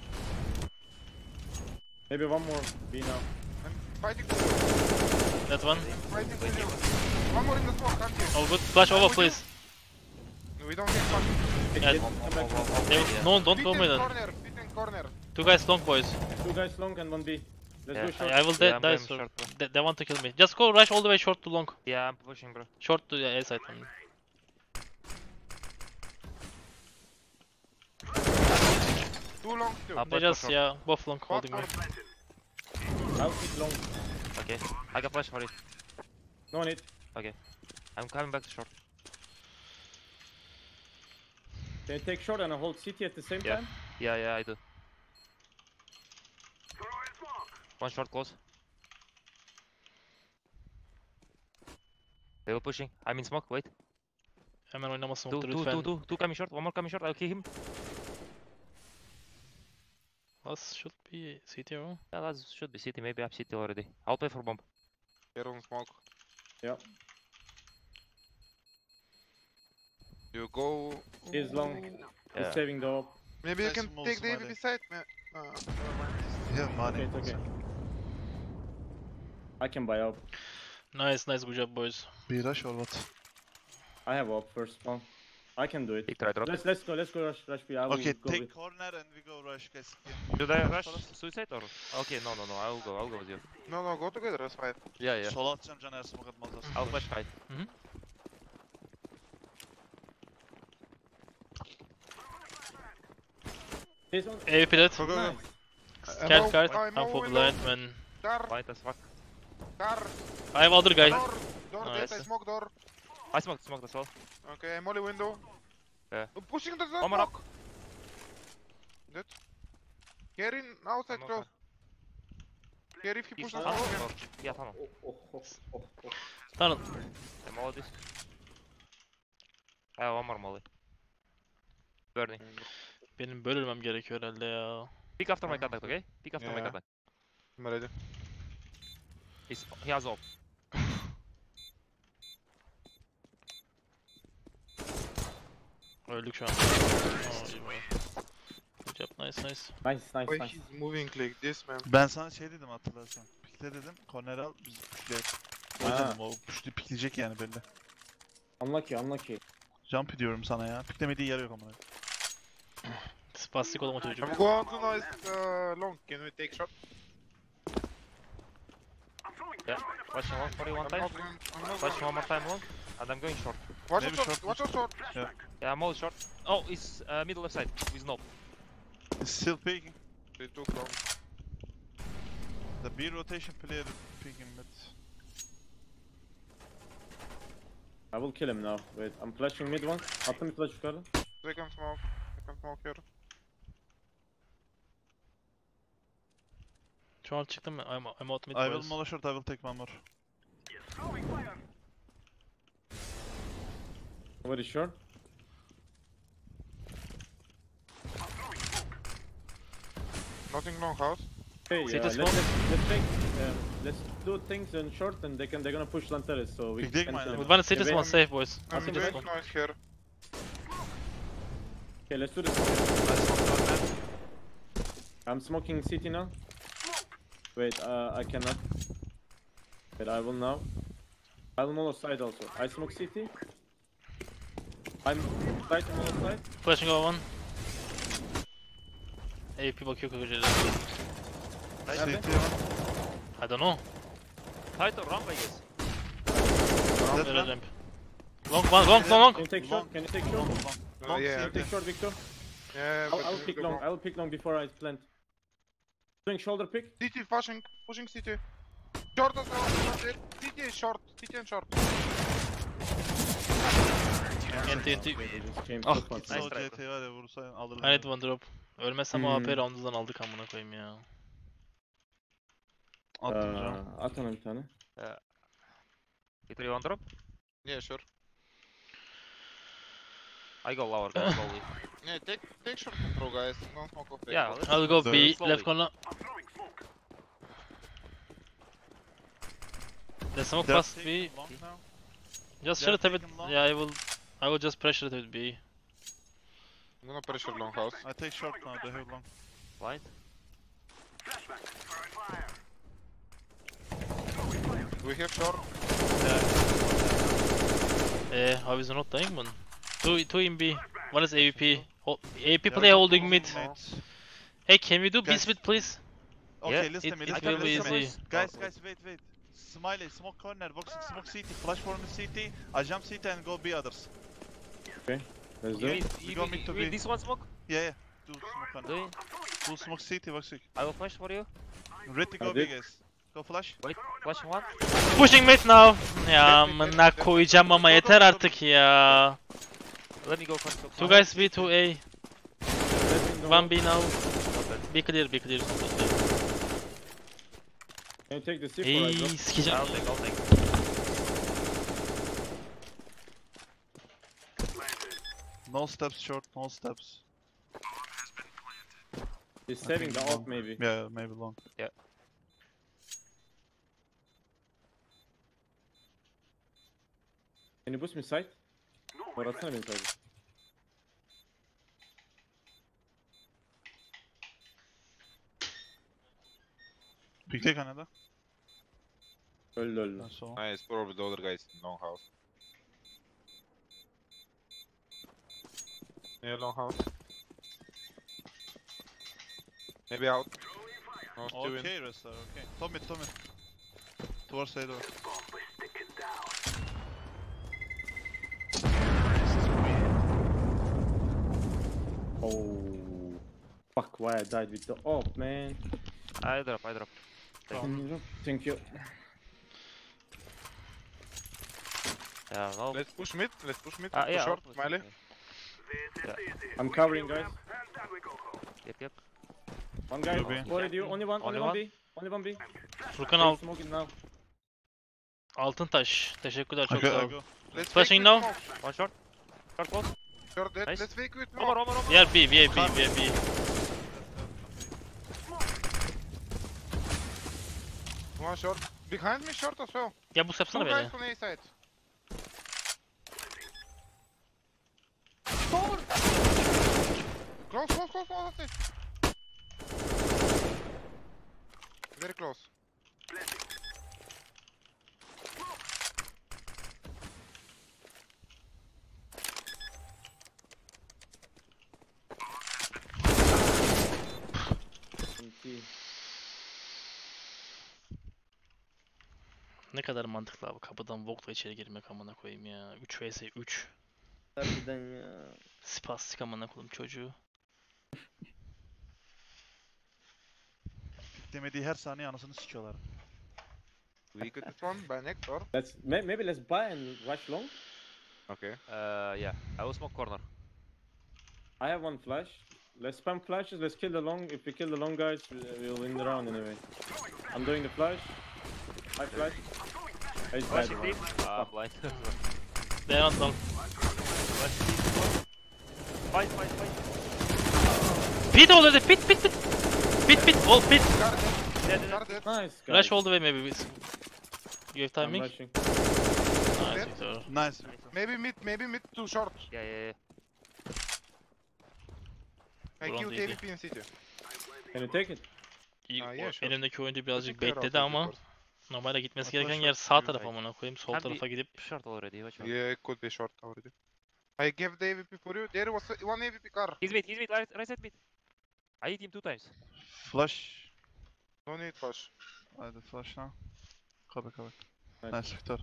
[SPEAKER 1] Maybe one more. B now.
[SPEAKER 2] And fighting.
[SPEAKER 4] That one.
[SPEAKER 2] Fighting for you. One more in the smoke. Come here.
[SPEAKER 4] All good. Flash over, please.
[SPEAKER 2] We don't get flash.
[SPEAKER 4] Yeah.
[SPEAKER 1] Come back.
[SPEAKER 4] They, no, don't go
[SPEAKER 2] Fit in
[SPEAKER 4] mid.
[SPEAKER 2] corner. Fit in corner.
[SPEAKER 4] Two guys long, boys.
[SPEAKER 1] Two guys long and one B. Let's
[SPEAKER 5] Yeah,
[SPEAKER 1] go short.
[SPEAKER 4] I, I will
[SPEAKER 5] Yeah,
[SPEAKER 4] die,
[SPEAKER 5] I'm
[SPEAKER 4] die
[SPEAKER 5] going
[SPEAKER 4] so
[SPEAKER 5] short, bro.
[SPEAKER 4] they, they want to kill me. Just go rush all the way short to long.
[SPEAKER 5] Yeah, I'm pushing, bro.
[SPEAKER 4] Short to the A side only.
[SPEAKER 2] Too long still.
[SPEAKER 5] Up.
[SPEAKER 4] They
[SPEAKER 5] Flash
[SPEAKER 4] just,
[SPEAKER 5] short.
[SPEAKER 4] yeah, both long
[SPEAKER 2] What
[SPEAKER 4] holding me.
[SPEAKER 2] are-
[SPEAKER 1] I'll pick long.
[SPEAKER 5] Okay. I got flash for it.
[SPEAKER 1] No need.
[SPEAKER 5] I'm coming back to short.
[SPEAKER 1] Can you take short and I hold C T at the same
[SPEAKER 5] Yeah.
[SPEAKER 1] time?
[SPEAKER 5] Yeah, yeah, I do. One short close. They were pushing. I'm in smoke. Wait.
[SPEAKER 4] Hemen oynamasın
[SPEAKER 5] Two,
[SPEAKER 4] mutlu
[SPEAKER 5] two, two,
[SPEAKER 4] lütfen.
[SPEAKER 5] two, two coming short. One more coming short. I'll kill him.
[SPEAKER 4] Last should be C T o.
[SPEAKER 5] Yeah, that should be city. Maybe I'm city already. I'll play for bomb.
[SPEAKER 2] Here on smoke.
[SPEAKER 1] Yeah.
[SPEAKER 2] You go.
[SPEAKER 1] He's long.
[SPEAKER 5] Yeah.
[SPEAKER 1] He's saving the op.
[SPEAKER 2] Maybe you
[SPEAKER 3] Nice
[SPEAKER 2] can
[SPEAKER 3] move,
[SPEAKER 2] take the A V
[SPEAKER 3] Smiley.
[SPEAKER 2] P side. man. Uh, never mind.
[SPEAKER 3] Yeah, money.
[SPEAKER 1] Okay, it's okay. I can buy op.
[SPEAKER 4] Nice, nice, good job boys.
[SPEAKER 3] B rush or what?
[SPEAKER 1] I have op first one. I can do it.
[SPEAKER 5] Big try drop.
[SPEAKER 1] Let's let's go. Let's go rush rush B. I will
[SPEAKER 3] Okay,
[SPEAKER 1] go
[SPEAKER 3] take
[SPEAKER 1] with.
[SPEAKER 3] corner and we go rush, guys.
[SPEAKER 5] Should I rush suicide or? Okay, no, no, no. I'll go. I'll go with you.
[SPEAKER 2] No, no, go together. That's fine.
[SPEAKER 5] Yeah, yeah.
[SPEAKER 3] Sola atacağım Caner smoke atmazlar.
[SPEAKER 5] I'll flash fight.
[SPEAKER 1] He's on.
[SPEAKER 4] A W P dead.
[SPEAKER 2] Go, go, go.
[SPEAKER 1] Nice.
[SPEAKER 4] Scared card.
[SPEAKER 2] I'm
[SPEAKER 4] I'm for
[SPEAKER 2] moving
[SPEAKER 4] blind man.
[SPEAKER 2] Car,
[SPEAKER 5] Fight as fuck.
[SPEAKER 2] car,
[SPEAKER 4] I have other guy.
[SPEAKER 2] door, door,
[SPEAKER 4] Nice.
[SPEAKER 2] dead, I smoke door.
[SPEAKER 5] I smoked, smoked as well.
[SPEAKER 2] Okay, I'm only window.
[SPEAKER 5] Yeah.
[SPEAKER 2] Uh, Pushing the
[SPEAKER 5] One more up.
[SPEAKER 2] smoke. Dead. Here in outside
[SPEAKER 5] One more
[SPEAKER 2] close. Here if he
[SPEAKER 5] He's
[SPEAKER 2] pushes
[SPEAKER 5] tunnel
[SPEAKER 2] smoke.
[SPEAKER 5] or? Yeah, tunnel.
[SPEAKER 1] Oh, oh, oh, oh, oh.
[SPEAKER 4] Tunnel.
[SPEAKER 5] I'm all this. I have one more molly. Burning.
[SPEAKER 4] Benim bölülmem gerekiyor herhalde ya.
[SPEAKER 5] Pick after my contact, okay? Pick after my
[SPEAKER 2] Yeah.
[SPEAKER 5] contact.
[SPEAKER 2] I'm ready.
[SPEAKER 5] He's, he has op.
[SPEAKER 4] Öldük şu an. Oh, iyi be. Good job, nice nice.
[SPEAKER 1] Nice, nice,
[SPEAKER 2] Why
[SPEAKER 1] nice.
[SPEAKER 2] he's moving like this, man?
[SPEAKER 3] Ben sana şey dedim hatırlarsan. Pikle dedim. Corner al biz pikleyelim. O
[SPEAKER 1] Ha.
[SPEAKER 3] dedim o puşlu pikleyecek yani belli.
[SPEAKER 1] Unlucky, unlucky.
[SPEAKER 3] Jump ediyorum sana ya. Piklemediği yer yok ama.
[SPEAKER 4] Spastik olma çocuk.
[SPEAKER 2] I'm going to nice uh, long. Can we take shot?
[SPEAKER 5] Yeah. Flashing long for you one
[SPEAKER 2] I'm
[SPEAKER 5] time.
[SPEAKER 2] not going. I'm not
[SPEAKER 5] Flashing
[SPEAKER 2] going.
[SPEAKER 5] one more time long. And I'm going short.
[SPEAKER 2] Watch
[SPEAKER 3] Maybe
[SPEAKER 2] your short.
[SPEAKER 3] short.
[SPEAKER 2] Watch your short.
[SPEAKER 5] Yeah, I'm all short. Oh, it's uh, middle left side with no.
[SPEAKER 3] He's still peeking.
[SPEAKER 2] They took long.
[SPEAKER 3] The B rotation player peeking mid.
[SPEAKER 1] I will kill him now. Wait, I'm flashing mid one. Attım bir flash yukarı.
[SPEAKER 2] They can smoke. They can smoke here.
[SPEAKER 4] Şu an çıktım mı? I'm, I'm out mid
[SPEAKER 3] I will
[SPEAKER 4] boys.
[SPEAKER 3] mola short, I will take one more.
[SPEAKER 1] Very short.
[SPEAKER 2] Nothing long house.
[SPEAKER 1] Okay,
[SPEAKER 4] City
[SPEAKER 1] yeah, let's,
[SPEAKER 4] smoke.
[SPEAKER 1] let's, let's take, uh, let's do things in short and they can, they're gonna push Lanteres, so we
[SPEAKER 3] Big dig
[SPEAKER 1] can
[SPEAKER 3] mine,
[SPEAKER 1] kill
[SPEAKER 3] yeah.
[SPEAKER 1] him.
[SPEAKER 4] One city
[SPEAKER 1] Yeah,
[SPEAKER 4] one
[SPEAKER 1] wait.
[SPEAKER 4] safe boys.
[SPEAKER 2] I'm
[SPEAKER 4] City
[SPEAKER 2] very
[SPEAKER 4] spawn.
[SPEAKER 2] nice here.
[SPEAKER 1] Okay, let's do this.
[SPEAKER 3] I smoke corner.
[SPEAKER 1] I'm smoking city now. Wait, uh, I cannot. Wait, I will now. I will mono side also. I smoke city. I'm side to mono side.
[SPEAKER 4] Flashing over one. A W P bakıyor kıvırcıya.
[SPEAKER 1] Nerede?
[SPEAKER 3] C T one.
[SPEAKER 4] I don't know.
[SPEAKER 5] Tight or ramp, I guess.
[SPEAKER 3] Dead
[SPEAKER 4] Öyle
[SPEAKER 3] one.
[SPEAKER 4] ramp. Long long long long long.
[SPEAKER 1] Can you take short? Can you take
[SPEAKER 3] Long,
[SPEAKER 1] short?
[SPEAKER 3] long.
[SPEAKER 2] Uh,
[SPEAKER 3] Long
[SPEAKER 2] yeah,
[SPEAKER 1] Can you
[SPEAKER 3] C T.
[SPEAKER 1] take short, Victor?
[SPEAKER 2] Yeah,
[SPEAKER 1] I'll,
[SPEAKER 2] but
[SPEAKER 1] I'll
[SPEAKER 2] we
[SPEAKER 1] pick
[SPEAKER 2] go
[SPEAKER 1] long.
[SPEAKER 2] long.
[SPEAKER 1] I'll pick long before I plant. Doing shoulder pick.
[SPEAKER 2] C T pushing, pushing C T. Short as well. Short. C T is short. C T and short.
[SPEAKER 4] N T N T.
[SPEAKER 1] James
[SPEAKER 3] Ah
[SPEAKER 1] çok
[SPEAKER 3] gitse
[SPEAKER 1] fazla.
[SPEAKER 3] o
[SPEAKER 5] Nice
[SPEAKER 3] C T var ya vursa alırım.
[SPEAKER 4] I need one drop. Ölmezsem o A P
[SPEAKER 1] Hmm.
[SPEAKER 4] round'dan aldık amına koyayım ya.
[SPEAKER 3] Attım
[SPEAKER 1] Ee,
[SPEAKER 3] canım.
[SPEAKER 1] at ona bir tane.
[SPEAKER 5] Peter, you want drop?
[SPEAKER 2] Yeah, sure.
[SPEAKER 5] I go lower, guys, slowly.
[SPEAKER 2] Yeah, take take short control, guys. Don't smoke off.
[SPEAKER 5] Yeah, let's
[SPEAKER 4] I'll go
[SPEAKER 3] The-
[SPEAKER 4] B
[SPEAKER 5] slowly.
[SPEAKER 4] left corner. The smoke
[SPEAKER 3] They're
[SPEAKER 4] past B.
[SPEAKER 3] taking long now.
[SPEAKER 4] Just
[SPEAKER 3] They're
[SPEAKER 4] shoot a bit.
[SPEAKER 3] taking long.
[SPEAKER 4] Yeah, I will I will just pressure it with B.
[SPEAKER 2] I'm gonna pressure long house.
[SPEAKER 3] I take short now, they have long.
[SPEAKER 5] Blind.
[SPEAKER 2] We have short.
[SPEAKER 4] Eh, how is it not dying one? Two, two in B. One is A W P. Hol- A W P
[SPEAKER 3] They're
[SPEAKER 4] play holding mid.
[SPEAKER 3] mates.
[SPEAKER 4] Hey, can we do B
[SPEAKER 3] Guys.
[SPEAKER 4] split please?
[SPEAKER 3] Okay,
[SPEAKER 5] Yeah,
[SPEAKER 3] listen
[SPEAKER 5] it-
[SPEAKER 3] me,
[SPEAKER 5] it
[SPEAKER 3] listen
[SPEAKER 4] will
[SPEAKER 3] me,
[SPEAKER 4] be
[SPEAKER 3] listen me.
[SPEAKER 4] easy.
[SPEAKER 3] Guys, guys, wait, wait. Smiley, smoke corner, boxing, smoke C T, flash for me C T. I jump C T and go B others.
[SPEAKER 1] Let's
[SPEAKER 5] You
[SPEAKER 1] do it.
[SPEAKER 5] need,
[SPEAKER 3] We
[SPEAKER 5] you
[SPEAKER 3] go
[SPEAKER 5] need,
[SPEAKER 3] mid to
[SPEAKER 5] you need
[SPEAKER 3] B.
[SPEAKER 5] this one smoke?
[SPEAKER 3] Yeah, yeah. Two smoke corner.
[SPEAKER 5] Do it.
[SPEAKER 3] Two smoke C T, boxing.
[SPEAKER 5] I will flash for you.
[SPEAKER 3] Ready to
[SPEAKER 1] I
[SPEAKER 3] go B
[SPEAKER 1] did.
[SPEAKER 3] guys. Go flash.
[SPEAKER 5] Wait, flash one.
[SPEAKER 4] Pushing mid now. Ya
[SPEAKER 2] Mid, mid, mid,
[SPEAKER 4] amına
[SPEAKER 2] mid.
[SPEAKER 4] koyacağım ama
[SPEAKER 3] Go, go,
[SPEAKER 4] yeter
[SPEAKER 3] go, go.
[SPEAKER 4] artık ya.
[SPEAKER 5] Let me go first.
[SPEAKER 4] Two guys B, two A.
[SPEAKER 1] Let me know.
[SPEAKER 4] One B now. Be clear, be clear.
[SPEAKER 1] Can you take the C four?
[SPEAKER 4] Ey
[SPEAKER 1] I drop?
[SPEAKER 4] sikeceğim.
[SPEAKER 5] I'll take, I'll take.
[SPEAKER 3] No steps short, no steps.
[SPEAKER 1] He's saving the ult maybe.
[SPEAKER 3] Yeah, maybe long.
[SPEAKER 1] Can you boost me side? Or atsana beni side.
[SPEAKER 3] Pick take another.
[SPEAKER 1] Öldü öldü.
[SPEAKER 3] That's all.
[SPEAKER 2] Nice, probably the other guys in long house. Yeah, long house. Maybe out. No, still in.
[SPEAKER 3] Okay, wrestler, okay. Top mid, top mid. Towards A door.
[SPEAKER 1] Oh. Fuck, why I died with the op, man.
[SPEAKER 5] I drop, I drop. Thank you.
[SPEAKER 1] Can you drop? Thank you.
[SPEAKER 5] Yeah, no.
[SPEAKER 2] Let's push mid, let's push mid.
[SPEAKER 5] Ah,
[SPEAKER 2] to
[SPEAKER 5] yeah,
[SPEAKER 2] short,
[SPEAKER 5] I'll push,
[SPEAKER 2] Smiley.
[SPEAKER 5] yeah.
[SPEAKER 1] I'm covering, guys.
[SPEAKER 5] Yep, yep.
[SPEAKER 1] One guy.
[SPEAKER 3] Maybe.
[SPEAKER 1] What did you? Only one, only
[SPEAKER 5] Only
[SPEAKER 1] one
[SPEAKER 5] one?
[SPEAKER 1] B. Only one B.
[SPEAKER 4] Furkan
[SPEAKER 1] Al.
[SPEAKER 4] al
[SPEAKER 1] Smoking now.
[SPEAKER 4] altın taş. Teşekkürler
[SPEAKER 3] I
[SPEAKER 4] çok
[SPEAKER 3] go,
[SPEAKER 4] sağ
[SPEAKER 3] I
[SPEAKER 4] ol.
[SPEAKER 3] go.
[SPEAKER 2] Let's
[SPEAKER 4] Flashing
[SPEAKER 2] fake with
[SPEAKER 4] now.
[SPEAKER 2] smoke.
[SPEAKER 5] One short. Short close.
[SPEAKER 2] Short dead.
[SPEAKER 5] Nice.
[SPEAKER 2] Let's fake with
[SPEAKER 5] One more,
[SPEAKER 2] smoke.
[SPEAKER 5] one more, one more.
[SPEAKER 4] We are B, we are B, we are B.
[SPEAKER 2] One short. Behind me short as well.
[SPEAKER 4] Ya bu
[SPEAKER 2] Two
[SPEAKER 4] yapsana beni.
[SPEAKER 2] guys on A side. Close, close, close, close. That's it. Very close.
[SPEAKER 1] İki.
[SPEAKER 4] Ne kadar mantıklı abi kapıdan Vogt'la içeri girmek amına koyayım ya. üç vs üç.
[SPEAKER 1] Harbiden ya.
[SPEAKER 4] Spastik amına koyayım çocuğu.
[SPEAKER 3] Demediği her saniye anasını sikiyorlar.
[SPEAKER 2] We get this one by next or?
[SPEAKER 1] Let's may- maybe let's buy and rush long.
[SPEAKER 2] Okay.
[SPEAKER 5] Uh, yeah. I will smoke corner.
[SPEAKER 1] I have one flash. Let's spam flashes. Let's kill the long. If we kill the long guys, we- we'll win the round anyway. I'm doing the flash. I flash. It's bad.
[SPEAKER 5] Flashing
[SPEAKER 1] one.
[SPEAKER 5] deep. Ah, blind.
[SPEAKER 4] They are not long.
[SPEAKER 5] Flashing deep. Fight, fight, fight.
[SPEAKER 4] Pit already, pit, pit, pit. Pit, pit, all pit.
[SPEAKER 2] Guard dead.
[SPEAKER 5] Dead, dead.
[SPEAKER 2] Guard dead.
[SPEAKER 1] Nice. Guys.
[SPEAKER 4] Rush all the way maybe. with- You have
[SPEAKER 1] I'm
[SPEAKER 4] timing?
[SPEAKER 1] rushing.
[SPEAKER 4] Nice, Victor.
[SPEAKER 3] Nice.
[SPEAKER 2] Maybe mid, maybe mid too short.
[SPEAKER 5] Yeah, yeah, yeah.
[SPEAKER 2] I
[SPEAKER 4] Ulan
[SPEAKER 2] killed
[SPEAKER 4] değdi.
[SPEAKER 2] A V P in city.
[SPEAKER 1] Can you take it?
[SPEAKER 4] İyi,
[SPEAKER 2] Ah,
[SPEAKER 4] o
[SPEAKER 2] yeah, sure.
[SPEAKER 4] elimdeki oyuncu birazcık
[SPEAKER 2] Take care of
[SPEAKER 4] bekledi
[SPEAKER 2] it,
[SPEAKER 4] ama
[SPEAKER 2] of course.
[SPEAKER 4] normalde gitmesi
[SPEAKER 3] Atla
[SPEAKER 4] gereken
[SPEAKER 3] şu-
[SPEAKER 4] yer sağ
[SPEAKER 5] Yürü
[SPEAKER 4] taraf
[SPEAKER 5] bak.
[SPEAKER 4] amına koyayım. Sol
[SPEAKER 5] Abi-
[SPEAKER 4] tarafa gidip
[SPEAKER 5] Short already. Watch out.
[SPEAKER 2] Yeah, it could be short already. I gave the A V P for you. There was a- one A V P car.
[SPEAKER 5] He's mid, he's mid. Right, right side mid. I hit him two times.
[SPEAKER 3] Flash.
[SPEAKER 2] No need flash.
[SPEAKER 3] I did flash now. Copy, copy.
[SPEAKER 1] Nice.
[SPEAKER 3] Nice, Victor.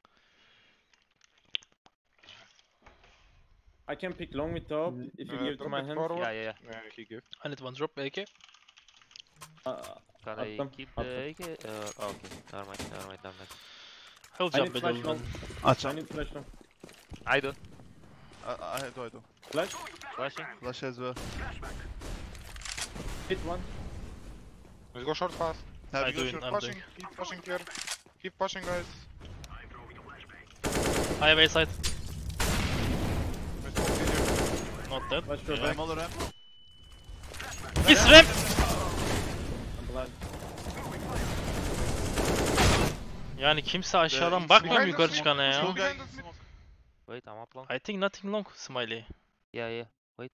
[SPEAKER 1] I can pick long with top if you
[SPEAKER 2] Uh,
[SPEAKER 1] give it to
[SPEAKER 2] drop
[SPEAKER 1] my
[SPEAKER 2] it
[SPEAKER 1] hand.
[SPEAKER 2] forward.
[SPEAKER 5] Yeah, yeah, yeah.
[SPEAKER 2] Yeah, he gave.
[SPEAKER 4] I need one drop belki.
[SPEAKER 1] Uh,
[SPEAKER 5] Can I
[SPEAKER 1] Attım,
[SPEAKER 5] keep the
[SPEAKER 1] attım.
[SPEAKER 5] A K? Uh, oh, okay. Never mind, never mind, never mind.
[SPEAKER 4] I will
[SPEAKER 1] I
[SPEAKER 4] jump
[SPEAKER 1] need
[SPEAKER 4] middle
[SPEAKER 1] flash
[SPEAKER 4] then.
[SPEAKER 1] long. I
[SPEAKER 3] Açam.
[SPEAKER 1] need flash long.
[SPEAKER 5] I do.
[SPEAKER 3] I, I do, I do.
[SPEAKER 1] Flash.
[SPEAKER 5] Flashing.
[SPEAKER 3] Flash as well.
[SPEAKER 1] Hit one.
[SPEAKER 2] Let's go short fast.
[SPEAKER 3] Have
[SPEAKER 4] I
[SPEAKER 3] you
[SPEAKER 4] do
[SPEAKER 3] go
[SPEAKER 4] it,
[SPEAKER 3] short?
[SPEAKER 4] I'm
[SPEAKER 2] Pushing. Keep pushing here. Keep pushing, guys.
[SPEAKER 4] I have A side.
[SPEAKER 2] Let's go here.
[SPEAKER 4] Not dead.
[SPEAKER 1] Watch your
[SPEAKER 4] Yeah.
[SPEAKER 1] back.
[SPEAKER 3] I'm all ramp.
[SPEAKER 4] Git ramp!
[SPEAKER 1] I'm blind.
[SPEAKER 4] Yani kimse aşağıdan
[SPEAKER 3] Ee,
[SPEAKER 4] bakmıyor mu
[SPEAKER 2] behind
[SPEAKER 4] yukarı
[SPEAKER 2] us,
[SPEAKER 4] çıkana
[SPEAKER 2] smoke.
[SPEAKER 4] ya?
[SPEAKER 3] Two
[SPEAKER 2] Behind
[SPEAKER 3] guys
[SPEAKER 2] us mid.
[SPEAKER 3] smoke.
[SPEAKER 5] Wait, I'm up long.
[SPEAKER 4] I think nothing long, Smiley.
[SPEAKER 5] Yeah, yeah. Wait,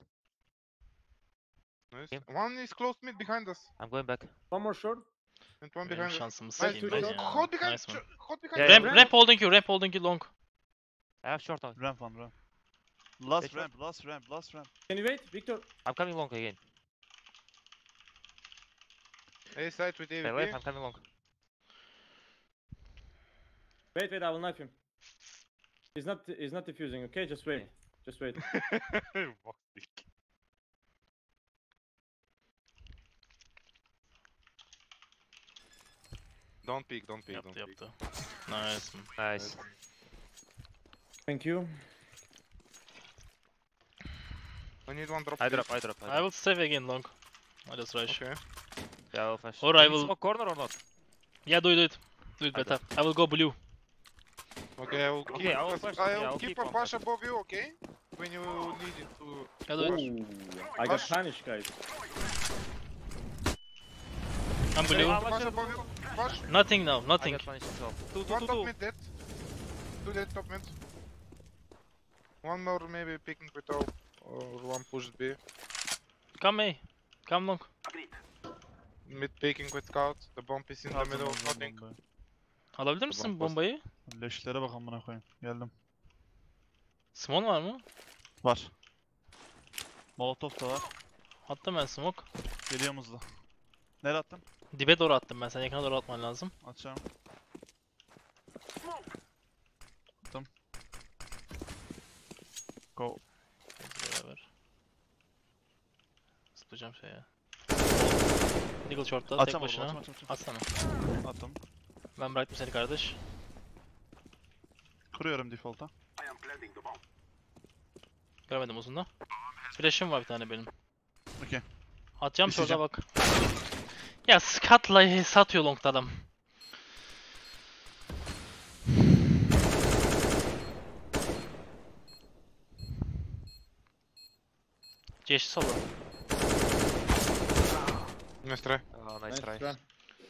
[SPEAKER 2] Nice.
[SPEAKER 5] Yep.
[SPEAKER 2] One is close mid behind us.
[SPEAKER 5] I'm going back.
[SPEAKER 1] One more short.
[SPEAKER 2] And one
[SPEAKER 4] Benim
[SPEAKER 2] behind us.
[SPEAKER 4] şansımı
[SPEAKER 2] Nice,
[SPEAKER 4] sikeyim
[SPEAKER 2] two
[SPEAKER 4] ben
[SPEAKER 2] short.
[SPEAKER 4] ya.
[SPEAKER 2] Hold behind,
[SPEAKER 4] Nice man.
[SPEAKER 2] hold behind.
[SPEAKER 5] Yeah,
[SPEAKER 4] Ramp,
[SPEAKER 5] yeah.
[SPEAKER 4] ramp holding you, ramp holding you long.
[SPEAKER 5] I have short on.
[SPEAKER 3] Ramp one, ramp. Last
[SPEAKER 5] Hey, short.
[SPEAKER 3] ramp, last ramp, last ramp.
[SPEAKER 1] Can you wait, Victor?
[SPEAKER 5] I'm coming long again.
[SPEAKER 2] A side with
[SPEAKER 5] Stay alive,
[SPEAKER 2] A V
[SPEAKER 5] I'm coming long.
[SPEAKER 1] Wait, wait, I will knife him. He's not, he's not defusing. Okay, just wait, just wait.
[SPEAKER 2] P. Don't peek, don't peek, don't
[SPEAKER 4] Yaptı
[SPEAKER 2] peek.
[SPEAKER 4] yaptı. Nice man.
[SPEAKER 5] Nice.
[SPEAKER 1] Thank you.
[SPEAKER 2] We need one drop.
[SPEAKER 5] I
[SPEAKER 2] please.
[SPEAKER 5] drop, I drop, I
[SPEAKER 4] I
[SPEAKER 5] drop.
[SPEAKER 4] will save again long. I just rush.
[SPEAKER 2] Okay.
[SPEAKER 5] Yeah, I'll flash.
[SPEAKER 4] Or I
[SPEAKER 5] In
[SPEAKER 4] will-
[SPEAKER 5] smoke corner or not?
[SPEAKER 4] Yeah, do it, do it. Do it
[SPEAKER 5] I
[SPEAKER 4] better. I will go blue.
[SPEAKER 2] Okay, I will keep,
[SPEAKER 5] Okay, I will
[SPEAKER 2] a-
[SPEAKER 5] push,
[SPEAKER 2] I
[SPEAKER 5] yeah,
[SPEAKER 2] will
[SPEAKER 5] I'll
[SPEAKER 2] keep
[SPEAKER 5] keep
[SPEAKER 2] a
[SPEAKER 5] one
[SPEAKER 2] push
[SPEAKER 5] push.
[SPEAKER 2] above you, okay? When you need it to...
[SPEAKER 4] Yeah, do it.
[SPEAKER 1] Ooh, I got
[SPEAKER 2] Flash.
[SPEAKER 1] punished, guys.
[SPEAKER 4] I'm blue.
[SPEAKER 5] Ah,
[SPEAKER 2] Push
[SPEAKER 5] watch out.
[SPEAKER 2] above you. Push.
[SPEAKER 4] Nothing now,
[SPEAKER 5] I
[SPEAKER 4] nothing.
[SPEAKER 5] got punished as well. Two, two,
[SPEAKER 2] One
[SPEAKER 5] two,
[SPEAKER 2] top
[SPEAKER 5] two.
[SPEAKER 2] mid dead. Two dead top mid. One more maybe picking with top. Or one pushed B.
[SPEAKER 4] Come A. Come long.
[SPEAKER 2] Mid picking with scout. The bomb is in the
[SPEAKER 3] Aldım,
[SPEAKER 2] middle.
[SPEAKER 3] aldım
[SPEAKER 2] Nothing.
[SPEAKER 3] bombayı.
[SPEAKER 4] Alabilir misin
[SPEAKER 2] Tamam,
[SPEAKER 4] bombayı?
[SPEAKER 3] Leşlere bak amına koyayım. Geldim.
[SPEAKER 4] Smoke var mı?
[SPEAKER 3] Var. Molotov da var.
[SPEAKER 4] Attım ben smoke.
[SPEAKER 3] Geliyor hızlı. Nereye attın?
[SPEAKER 4] Dibe doğru attım ben. Sen yakına doğru atman lazım.
[SPEAKER 3] Atacağım. Attım. Go.
[SPEAKER 4] Hadi beraber. Zıplayacağım şeye. Eagle short'ta tek
[SPEAKER 3] Açam
[SPEAKER 4] başına.
[SPEAKER 3] açam açam.
[SPEAKER 4] Atsana.
[SPEAKER 3] Attım.
[SPEAKER 4] Ben bıraktım seni kardeş.
[SPEAKER 3] Kuruyorum default'a.
[SPEAKER 4] Görmedim uzunda. Flash'ım var bir tane benim.
[SPEAKER 3] Okey.
[SPEAKER 4] Atacağım
[SPEAKER 3] Düşeceğim.
[SPEAKER 4] şurada bak. Ya Scott'la satıyor long'da adam. Ceşi solo.
[SPEAKER 2] Nice try.
[SPEAKER 5] Oh, nice
[SPEAKER 1] Nice
[SPEAKER 5] try.
[SPEAKER 1] try.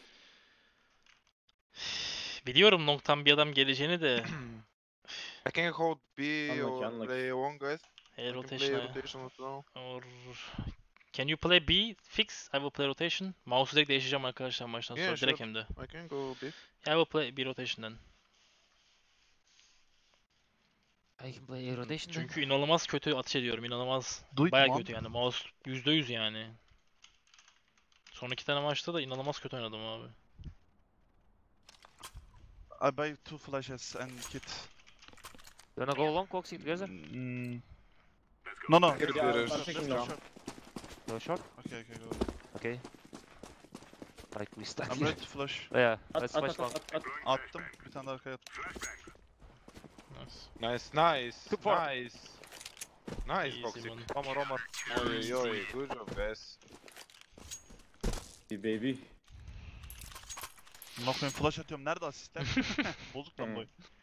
[SPEAKER 4] Biliyorum long'tan bir adam geleceğini de.
[SPEAKER 2] I can hold B
[SPEAKER 1] Unlucky,
[SPEAKER 2] or
[SPEAKER 1] unlucky.
[SPEAKER 2] play long guys.
[SPEAKER 4] Hey,
[SPEAKER 2] I can play
[SPEAKER 4] rotation.
[SPEAKER 2] rotation as well.
[SPEAKER 4] Or... Can you play B? Fix. I will play rotation. Mouse'u direkt değiştireceğim arkadaşlar maçtan sonra.
[SPEAKER 2] Yeah,
[SPEAKER 4] Direkt
[SPEAKER 2] sure.
[SPEAKER 4] hem de.
[SPEAKER 2] I can go B.
[SPEAKER 4] Yeah, I will play B rotation then.
[SPEAKER 5] I can play a rotation then.
[SPEAKER 4] Çünkü inanılmaz kötü atış ediyorum. İnanılmaz.
[SPEAKER 3] Do it
[SPEAKER 4] Baya
[SPEAKER 3] man.
[SPEAKER 4] kötü yani. Mouse yüzde yüz yani. Son iki tane maçta da inanılmaz kötü oynadım abi.
[SPEAKER 3] I buy two flashes and kit.
[SPEAKER 5] You wanna go long, Coxy, together?
[SPEAKER 3] Mm. No no.
[SPEAKER 2] Here
[SPEAKER 1] Yeah,
[SPEAKER 2] there
[SPEAKER 1] I'm
[SPEAKER 2] is.
[SPEAKER 1] taking
[SPEAKER 3] Let's
[SPEAKER 1] long.
[SPEAKER 3] go short.
[SPEAKER 5] Go short?
[SPEAKER 3] Okay okay go.
[SPEAKER 5] Okay. Like we stuck
[SPEAKER 3] I'm
[SPEAKER 5] here.
[SPEAKER 3] ready to flash.
[SPEAKER 5] Oh, yeah,
[SPEAKER 1] At,
[SPEAKER 5] let's
[SPEAKER 1] at,
[SPEAKER 5] flash
[SPEAKER 1] at,
[SPEAKER 5] long.
[SPEAKER 1] at, at.
[SPEAKER 3] Attım. Bir tane de arkaya attım.
[SPEAKER 4] Nice.
[SPEAKER 2] Nice, nice,
[SPEAKER 5] Two for-
[SPEAKER 2] nice. Nice,
[SPEAKER 4] Easy
[SPEAKER 2] Toxic.
[SPEAKER 4] man.
[SPEAKER 5] One more, one more.
[SPEAKER 2] Oi, oi, good job guys.
[SPEAKER 1] Hey, baby.
[SPEAKER 3] Amına koyayım flash atıyorum. Nerede asistler? Bozuk lan
[SPEAKER 1] Hmm.
[SPEAKER 3] boy.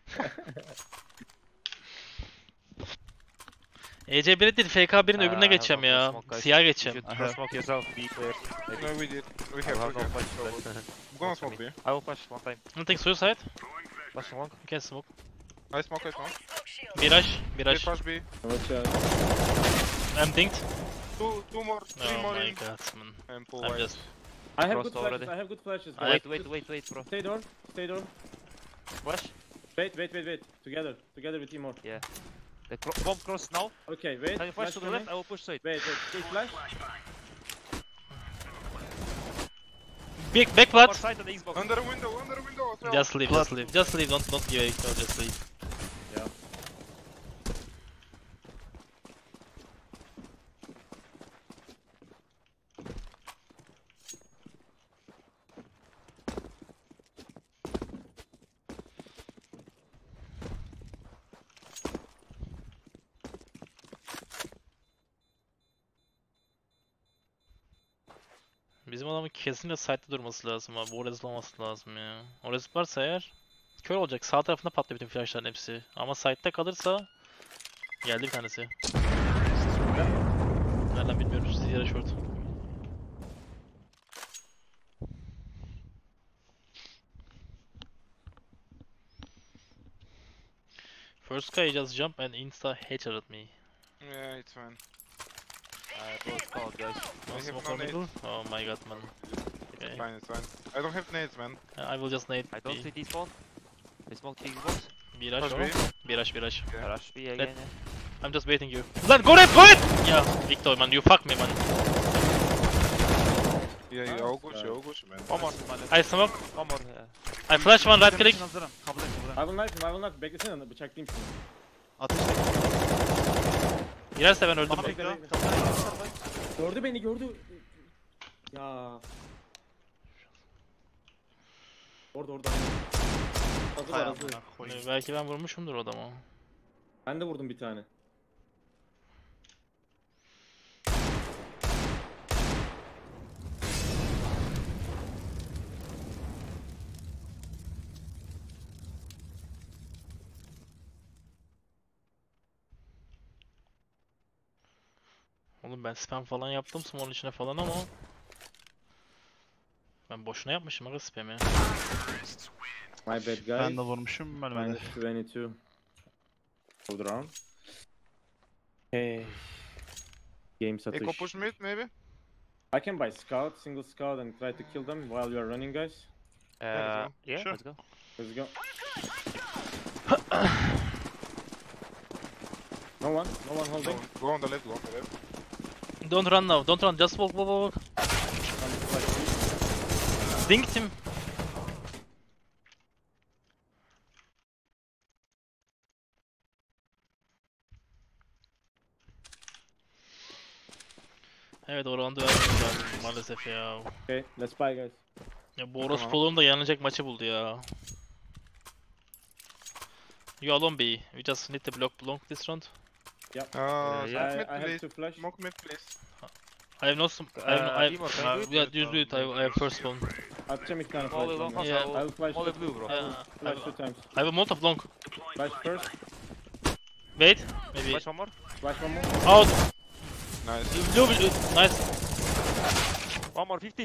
[SPEAKER 4] E C bir'e değil F K bir'in
[SPEAKER 5] Ah,
[SPEAKER 4] öbürüne geçeceğim
[SPEAKER 5] I have no
[SPEAKER 4] ya.
[SPEAKER 5] smoke, guys.
[SPEAKER 4] Siyah
[SPEAKER 5] You
[SPEAKER 4] geçeceğim.
[SPEAKER 5] should
[SPEAKER 3] I
[SPEAKER 5] go
[SPEAKER 3] have-
[SPEAKER 5] smoke yourself, B players. Maybe.
[SPEAKER 2] No, we did. We
[SPEAKER 5] I
[SPEAKER 2] have,
[SPEAKER 5] have
[SPEAKER 2] we
[SPEAKER 5] no
[SPEAKER 2] have.
[SPEAKER 5] flash,
[SPEAKER 2] So,
[SPEAKER 5] but
[SPEAKER 2] I'm gonna
[SPEAKER 5] What's
[SPEAKER 2] smoke B.
[SPEAKER 5] I will flash one time.
[SPEAKER 4] Nothing suicide.
[SPEAKER 5] Flash long.
[SPEAKER 4] You can smoke.
[SPEAKER 2] I smoke, I smoke.
[SPEAKER 4] Mirage.
[SPEAKER 2] Mid
[SPEAKER 4] Mirage.
[SPEAKER 2] flash B.
[SPEAKER 1] Watch out.
[SPEAKER 4] I'm dinked.
[SPEAKER 2] Two, two more, three
[SPEAKER 4] Oh
[SPEAKER 2] more
[SPEAKER 4] my
[SPEAKER 2] in.
[SPEAKER 4] god man.
[SPEAKER 2] And pull
[SPEAKER 4] I'm
[SPEAKER 2] wide.
[SPEAKER 4] just...
[SPEAKER 1] I have
[SPEAKER 5] Crossed
[SPEAKER 1] good flashes,
[SPEAKER 5] already.
[SPEAKER 1] I have good flashes.
[SPEAKER 4] I
[SPEAKER 1] guys.
[SPEAKER 5] Wait,
[SPEAKER 1] Just
[SPEAKER 5] wait, wait, wait, bro.
[SPEAKER 1] Stay door, stay door.
[SPEAKER 5] Flash.
[SPEAKER 1] Wait, wait, wait, wait. Together, together with Timur.
[SPEAKER 5] The cro bomb cross now.
[SPEAKER 1] Okay, wait.
[SPEAKER 5] Can you flash to the
[SPEAKER 1] for
[SPEAKER 5] left?
[SPEAKER 1] me.
[SPEAKER 5] I will push straight.
[SPEAKER 1] Wait, wait. Stay flash.
[SPEAKER 4] Big back
[SPEAKER 5] One more
[SPEAKER 4] what?
[SPEAKER 5] side of the Xbox.
[SPEAKER 2] Under window, under window as well.
[SPEAKER 4] Just leave, just leave. Just leave, don't don't give a no, just leave.
[SPEAKER 1] Yeah.
[SPEAKER 4] Bizim adamın kesinlikle site'de durması lazım abi. Oraya zıplaması lazım ya. Oraya zıplarsa eğer kör olacak. Sağ tarafında patlıyor bütün flashların hepsi. Ama site'de kalırsa geldi bir tanesi. Nereden bilmiyorum. Siz yere short. First guy just jump and insta headshot me.
[SPEAKER 2] Yeah, it's fine.
[SPEAKER 5] Uh, both called, guys.
[SPEAKER 4] No
[SPEAKER 2] have
[SPEAKER 4] smoke
[SPEAKER 2] no
[SPEAKER 4] or
[SPEAKER 2] nades.
[SPEAKER 4] middle? Oh my god, man.
[SPEAKER 2] It's
[SPEAKER 4] Okay.
[SPEAKER 2] fine, it's fine. I don't have nades, man.
[SPEAKER 4] Uh, I will just nade
[SPEAKER 5] I don't
[SPEAKER 4] B.
[SPEAKER 5] see this spawn. They smoke big box.
[SPEAKER 4] Mirage
[SPEAKER 2] Push
[SPEAKER 4] or?
[SPEAKER 2] B.
[SPEAKER 4] Mirage, Mirage.
[SPEAKER 2] Yeah.
[SPEAKER 5] Rush B again. yeah.
[SPEAKER 4] I'm just waiting you. Lan go red, go red! Yeah, Victor, man, you fuck me, man.
[SPEAKER 2] Yeah, yeah,
[SPEAKER 1] Nice,
[SPEAKER 2] all good,
[SPEAKER 1] guys.
[SPEAKER 2] all good, man.
[SPEAKER 3] One more smile.
[SPEAKER 4] I smoke.
[SPEAKER 5] One more. Yeah.
[SPEAKER 4] I flash one right
[SPEAKER 3] Senin
[SPEAKER 4] click.
[SPEAKER 3] için hazırım. Kabul et, kabul et.
[SPEAKER 1] I will knife him, I will knife. Beklesene bıçaklayayım şunu.
[SPEAKER 3] Ateş.
[SPEAKER 4] Girerse ben öldüm.
[SPEAKER 3] Bana
[SPEAKER 1] Bekle,
[SPEAKER 3] bekle.
[SPEAKER 1] bekle.
[SPEAKER 3] Kapıdan geçer bak.
[SPEAKER 1] Gördü beni gördü. Ya. Orada orada. Hazır
[SPEAKER 3] Hay
[SPEAKER 1] var hazır.
[SPEAKER 3] amına koyayım.
[SPEAKER 4] Ee, Belki ben vurmuşumdur o adamı.
[SPEAKER 1] Ben de vurdum bir tane.
[SPEAKER 4] Oğlum ben spam falan yaptım small içine falan ama ben boşuna yapmışım aga spam'i.
[SPEAKER 1] My bad guys.
[SPEAKER 3] Ben de vurmuşum. Ben öyle.
[SPEAKER 1] Minus twenty-two. For the round. Hey. Game satış.
[SPEAKER 2] Echo push mid, maybe?
[SPEAKER 1] I can buy scout, single scout and try to kill them while you are running guys.
[SPEAKER 5] Uh,
[SPEAKER 2] go.
[SPEAKER 5] yeah,
[SPEAKER 3] Sure.
[SPEAKER 5] let's go.
[SPEAKER 1] Let's go. No one, no one
[SPEAKER 2] Go,
[SPEAKER 1] holding.
[SPEAKER 2] go on the left, go on the left.
[SPEAKER 4] Don't run now, don't run, just walk, walk, walk. Dinked him. Evet o roundu vermiyorlar maalesef ya.
[SPEAKER 1] Okay, let's buy guys.
[SPEAKER 4] Ya bu orospu
[SPEAKER 2] Tamam.
[SPEAKER 4] oğlum da yenilecek maçı buldu ya. You alone B. We just need to block long this round.
[SPEAKER 2] Uh,
[SPEAKER 5] yeah.
[SPEAKER 1] I,
[SPEAKER 2] smoke mid,
[SPEAKER 1] I have
[SPEAKER 2] please.
[SPEAKER 1] to flash.
[SPEAKER 2] Smoke mid, please.
[SPEAKER 4] I have no sm- I have no, I
[SPEAKER 5] Uh, Timur, can
[SPEAKER 3] Uh,
[SPEAKER 5] you do it?
[SPEAKER 4] yeah, you do it, I, I have first one.
[SPEAKER 1] Atacağım iki tane
[SPEAKER 5] Molly
[SPEAKER 1] flash.
[SPEAKER 5] long
[SPEAKER 1] on
[SPEAKER 5] pass,
[SPEAKER 1] you.
[SPEAKER 4] Yeah.
[SPEAKER 5] I
[SPEAKER 1] I
[SPEAKER 5] will-
[SPEAKER 1] will flash.
[SPEAKER 5] Molly
[SPEAKER 1] two-
[SPEAKER 5] blue, bro.
[SPEAKER 4] Yeah,
[SPEAKER 1] Flash two times.
[SPEAKER 4] I have a molotov long.
[SPEAKER 1] Flash first.
[SPEAKER 4] Wait, maybe.
[SPEAKER 5] Flash one more.
[SPEAKER 1] Flash one more.
[SPEAKER 4] Out.
[SPEAKER 2] Nice.
[SPEAKER 4] Blue, blue, nice.
[SPEAKER 5] One more, fifty.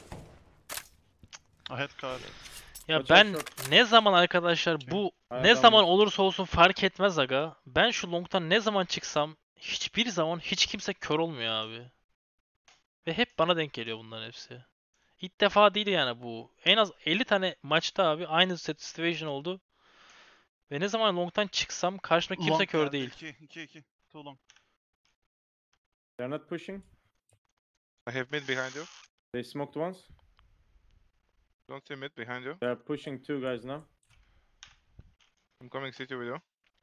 [SPEAKER 3] Ahead car.
[SPEAKER 4] Ya
[SPEAKER 1] Watch
[SPEAKER 4] ben
[SPEAKER 1] out short.
[SPEAKER 4] ne zaman arkadaşlar bu
[SPEAKER 1] Aynen,
[SPEAKER 4] ne
[SPEAKER 1] tamam.
[SPEAKER 4] zaman olursa olsun fark etmez aga. Ben şu long'tan ne zaman çıksam hiçbir zaman hiç kimse kör olmuyor abi. Ve hep bana denk geliyor bunların hepsi. İlk defa değil yani bu. En az elli tane maçta abi aynı set situation oldu. Ve ne zaman long'tan çıksam karşımda kimse
[SPEAKER 3] Long
[SPEAKER 4] kör
[SPEAKER 3] geldi.
[SPEAKER 4] değil.
[SPEAKER 3] iki, iki, iki. Too long.
[SPEAKER 1] They're not pushing.
[SPEAKER 2] I have mid behind you.
[SPEAKER 1] They smoked once.
[SPEAKER 2] Don't see mid behind you.
[SPEAKER 1] They're pushing two guys now.
[SPEAKER 2] I'm coming city with you.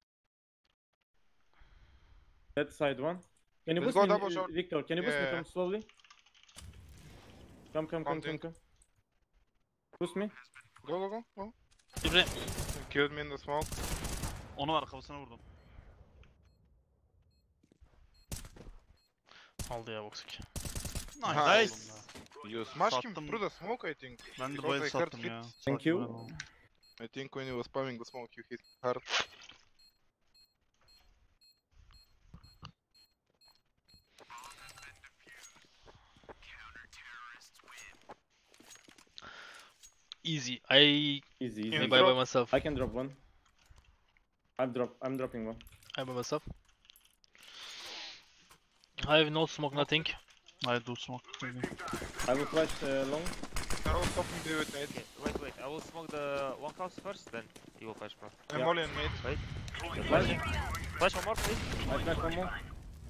[SPEAKER 1] That side one. Can you
[SPEAKER 2] Let's
[SPEAKER 1] boost
[SPEAKER 2] go
[SPEAKER 1] me,
[SPEAKER 2] double
[SPEAKER 1] uh,
[SPEAKER 2] short.
[SPEAKER 1] Victor? Can you boost me?
[SPEAKER 2] Yeah,
[SPEAKER 1] Come slowly. Come, come, come, come,
[SPEAKER 2] Counting.
[SPEAKER 1] come. Boost me.
[SPEAKER 2] Go, go, go, go.
[SPEAKER 4] İbre-
[SPEAKER 2] Killed me in the smoke.
[SPEAKER 3] Onu var kafasına vurdum.
[SPEAKER 4] Aldı ya box iki.
[SPEAKER 2] Nice.
[SPEAKER 3] Nice.
[SPEAKER 2] You smashed him
[SPEAKER 3] Sattım.
[SPEAKER 2] through the smoke, I think.
[SPEAKER 3] Ben de
[SPEAKER 2] Because
[SPEAKER 3] bayıl
[SPEAKER 2] I heard
[SPEAKER 3] sattım
[SPEAKER 2] hit.
[SPEAKER 3] ya.
[SPEAKER 1] Thank you.
[SPEAKER 2] I think when you were spamming the smoke, you hit hard.
[SPEAKER 4] Easy. I
[SPEAKER 1] Easy, easy.
[SPEAKER 2] Yeah,
[SPEAKER 4] maybe
[SPEAKER 2] drop.
[SPEAKER 4] I by myself.
[SPEAKER 1] I can drop one. I'm drop. I'm dropping one.
[SPEAKER 4] I by myself. I have no smoke, nothing.
[SPEAKER 3] I do smoke. maybe.
[SPEAKER 1] I will flash uh, long.
[SPEAKER 2] I will stop him there with nade.
[SPEAKER 5] Okay, wait, wait. I will smoke the one house first, then you will flash, bro.
[SPEAKER 2] I'm
[SPEAKER 1] Yeah.
[SPEAKER 2] only in mid.
[SPEAKER 5] Flashing. Flash one more, please.
[SPEAKER 1] I flash one more.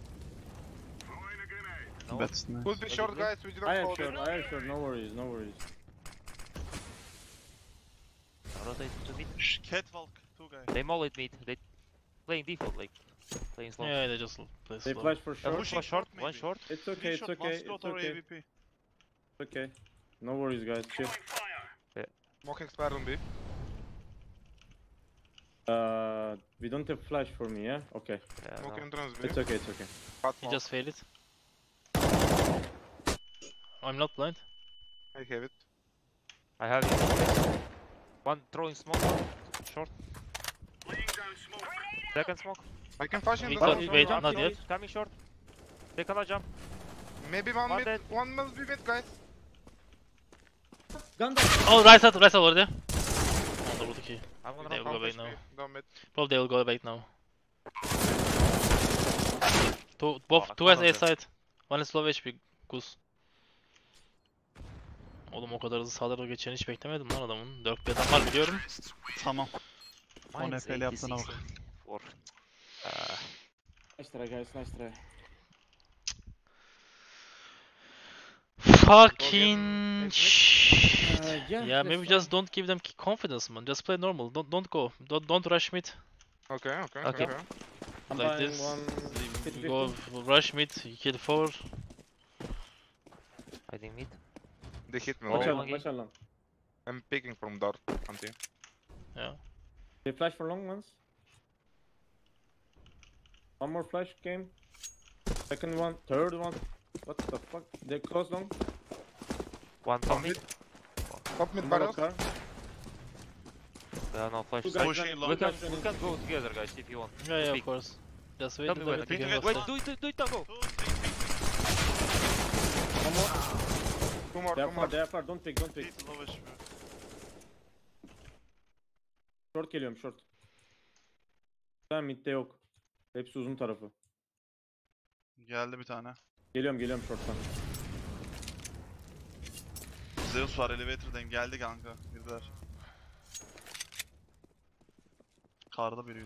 [SPEAKER 5] No.
[SPEAKER 3] That's nice.
[SPEAKER 2] Could be short,
[SPEAKER 5] blue?
[SPEAKER 2] guys. We didn't
[SPEAKER 1] I have
[SPEAKER 2] hold
[SPEAKER 1] short.
[SPEAKER 2] it.
[SPEAKER 1] I have short. No worries. No worries.
[SPEAKER 5] Rotate to mid.
[SPEAKER 3] Shh, Catwalk. Two guys.
[SPEAKER 5] They mollied mid. They playing default, like playing slow.
[SPEAKER 4] Yeah, they just play
[SPEAKER 1] They
[SPEAKER 4] slow.
[SPEAKER 1] flash for
[SPEAKER 5] Uh,
[SPEAKER 1] short.
[SPEAKER 5] push one short, one
[SPEAKER 3] maybe.
[SPEAKER 5] short.
[SPEAKER 1] It's okay.
[SPEAKER 3] Three
[SPEAKER 1] It's
[SPEAKER 3] shot,
[SPEAKER 1] okay.
[SPEAKER 3] one
[SPEAKER 1] It's
[SPEAKER 3] slot or
[SPEAKER 1] okay.
[SPEAKER 3] A V P.
[SPEAKER 1] It's okay. No worries, guys. Chill.
[SPEAKER 2] Smoking spare on B.
[SPEAKER 1] Uh, we don't have flash for me, yeah? Okay.
[SPEAKER 5] Yeah,
[SPEAKER 2] Smoke
[SPEAKER 5] no.
[SPEAKER 2] entrance B.
[SPEAKER 1] It's okay. It's okay.
[SPEAKER 2] Hot
[SPEAKER 4] He
[SPEAKER 2] smoke.
[SPEAKER 4] just failed it. I'm not blind.
[SPEAKER 2] I have it.
[SPEAKER 5] I have it. One throwing smoke, one short. Second smoke.
[SPEAKER 2] I can flash in the
[SPEAKER 4] Victor,
[SPEAKER 5] Coming
[SPEAKER 2] smoke.
[SPEAKER 4] wait,
[SPEAKER 5] short,
[SPEAKER 4] not
[SPEAKER 5] coming
[SPEAKER 4] yet.
[SPEAKER 5] short, Coming short. They cannot jump.
[SPEAKER 2] Maybe one
[SPEAKER 5] One
[SPEAKER 2] mid.
[SPEAKER 5] dead.
[SPEAKER 2] One must be mid, guys.
[SPEAKER 1] Gundam.
[SPEAKER 4] Oh, right side, right side already. Onda vurduk iyi.
[SPEAKER 5] I'm gonna
[SPEAKER 4] They
[SPEAKER 5] run.
[SPEAKER 4] will go
[SPEAKER 2] Count
[SPEAKER 4] back
[SPEAKER 2] H P,
[SPEAKER 4] now.
[SPEAKER 2] down mid.
[SPEAKER 4] Probably they'll go back now. Two, both,
[SPEAKER 5] Aa,
[SPEAKER 4] two has A
[SPEAKER 5] kalan
[SPEAKER 4] side. One is low H P. Goose. Oğlum o kadar hızlı saldırı geçeni hiç beklemedim lan adamın. dört bir adam var biliyorum.
[SPEAKER 3] Tamam.
[SPEAKER 5] Mine's
[SPEAKER 3] on F L yaptığına bak.
[SPEAKER 5] eighty-six for. Uh,
[SPEAKER 1] Nice try guys, nice try.
[SPEAKER 4] Fucking
[SPEAKER 2] Again,
[SPEAKER 4] shit.
[SPEAKER 1] Uh, yeah,
[SPEAKER 4] Yeah,
[SPEAKER 1] that's
[SPEAKER 4] maybe
[SPEAKER 1] fine.
[SPEAKER 4] just don't give them confidence, man. Just play normal. Don't don't go. Don't don't rush mid.
[SPEAKER 2] Okay, okay,
[SPEAKER 5] Okay.
[SPEAKER 2] okay.
[SPEAKER 1] I'm
[SPEAKER 4] like
[SPEAKER 1] buying
[SPEAKER 4] this.
[SPEAKER 1] one fifty
[SPEAKER 4] You go rush mid. You kill four.
[SPEAKER 5] hiding mid.
[SPEAKER 2] They hit me
[SPEAKER 5] Oh,
[SPEAKER 1] Watch
[SPEAKER 2] already.
[SPEAKER 1] out,
[SPEAKER 5] okay.
[SPEAKER 1] watch out long.
[SPEAKER 2] I'm picking from dart, Antti.
[SPEAKER 4] Yeah.
[SPEAKER 1] They flash for long ones. One more flash game. Second one, third one. What the fuck? They close long.
[SPEAKER 5] One top mid.
[SPEAKER 2] Top mid
[SPEAKER 1] One more
[SPEAKER 2] barrels.
[SPEAKER 1] car.
[SPEAKER 5] There are no flash.
[SPEAKER 1] Two
[SPEAKER 5] So
[SPEAKER 1] guys
[SPEAKER 3] Pushing
[SPEAKER 1] running,
[SPEAKER 3] long.
[SPEAKER 5] we
[SPEAKER 1] two
[SPEAKER 5] can
[SPEAKER 1] guys
[SPEAKER 5] we
[SPEAKER 1] running.
[SPEAKER 5] can go together, guys, if you want.
[SPEAKER 4] Yeah, yeah,
[SPEAKER 5] Speak.
[SPEAKER 4] of course. Just wait
[SPEAKER 5] Tell me
[SPEAKER 4] until
[SPEAKER 5] when.
[SPEAKER 4] everything
[SPEAKER 5] Wait,
[SPEAKER 4] goes
[SPEAKER 5] wait,
[SPEAKER 4] there.
[SPEAKER 5] do it, do it, do it, now, go.
[SPEAKER 3] Two, three, three.
[SPEAKER 1] One more.
[SPEAKER 2] Two more,
[SPEAKER 1] They are
[SPEAKER 2] two
[SPEAKER 1] far,
[SPEAKER 2] more.
[SPEAKER 1] they are far. Don't pick, don't pick.
[SPEAKER 3] Eight low H P.
[SPEAKER 1] Short geliyorum, short. Tamam, midde yok. Hepsi uzun tarafı.
[SPEAKER 3] Geldi bir tane.
[SPEAKER 1] Geliyorum, geliyorum short'tan.
[SPEAKER 3] Zeus var elevator'dayım. Geldi kanka. Girdiler. Karda biri.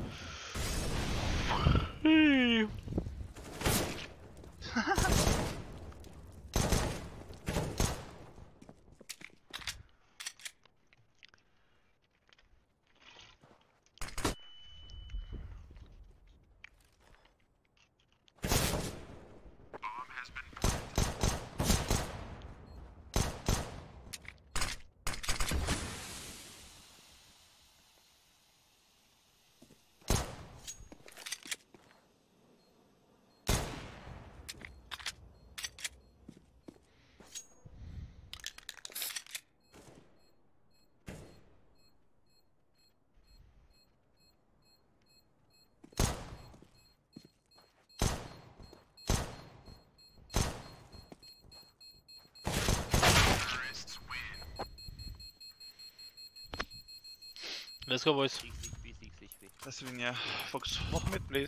[SPEAKER 4] Let's go, boys.
[SPEAKER 5] six H P, six H P.
[SPEAKER 3] Let's win ya. Focus.
[SPEAKER 2] Top mid, please.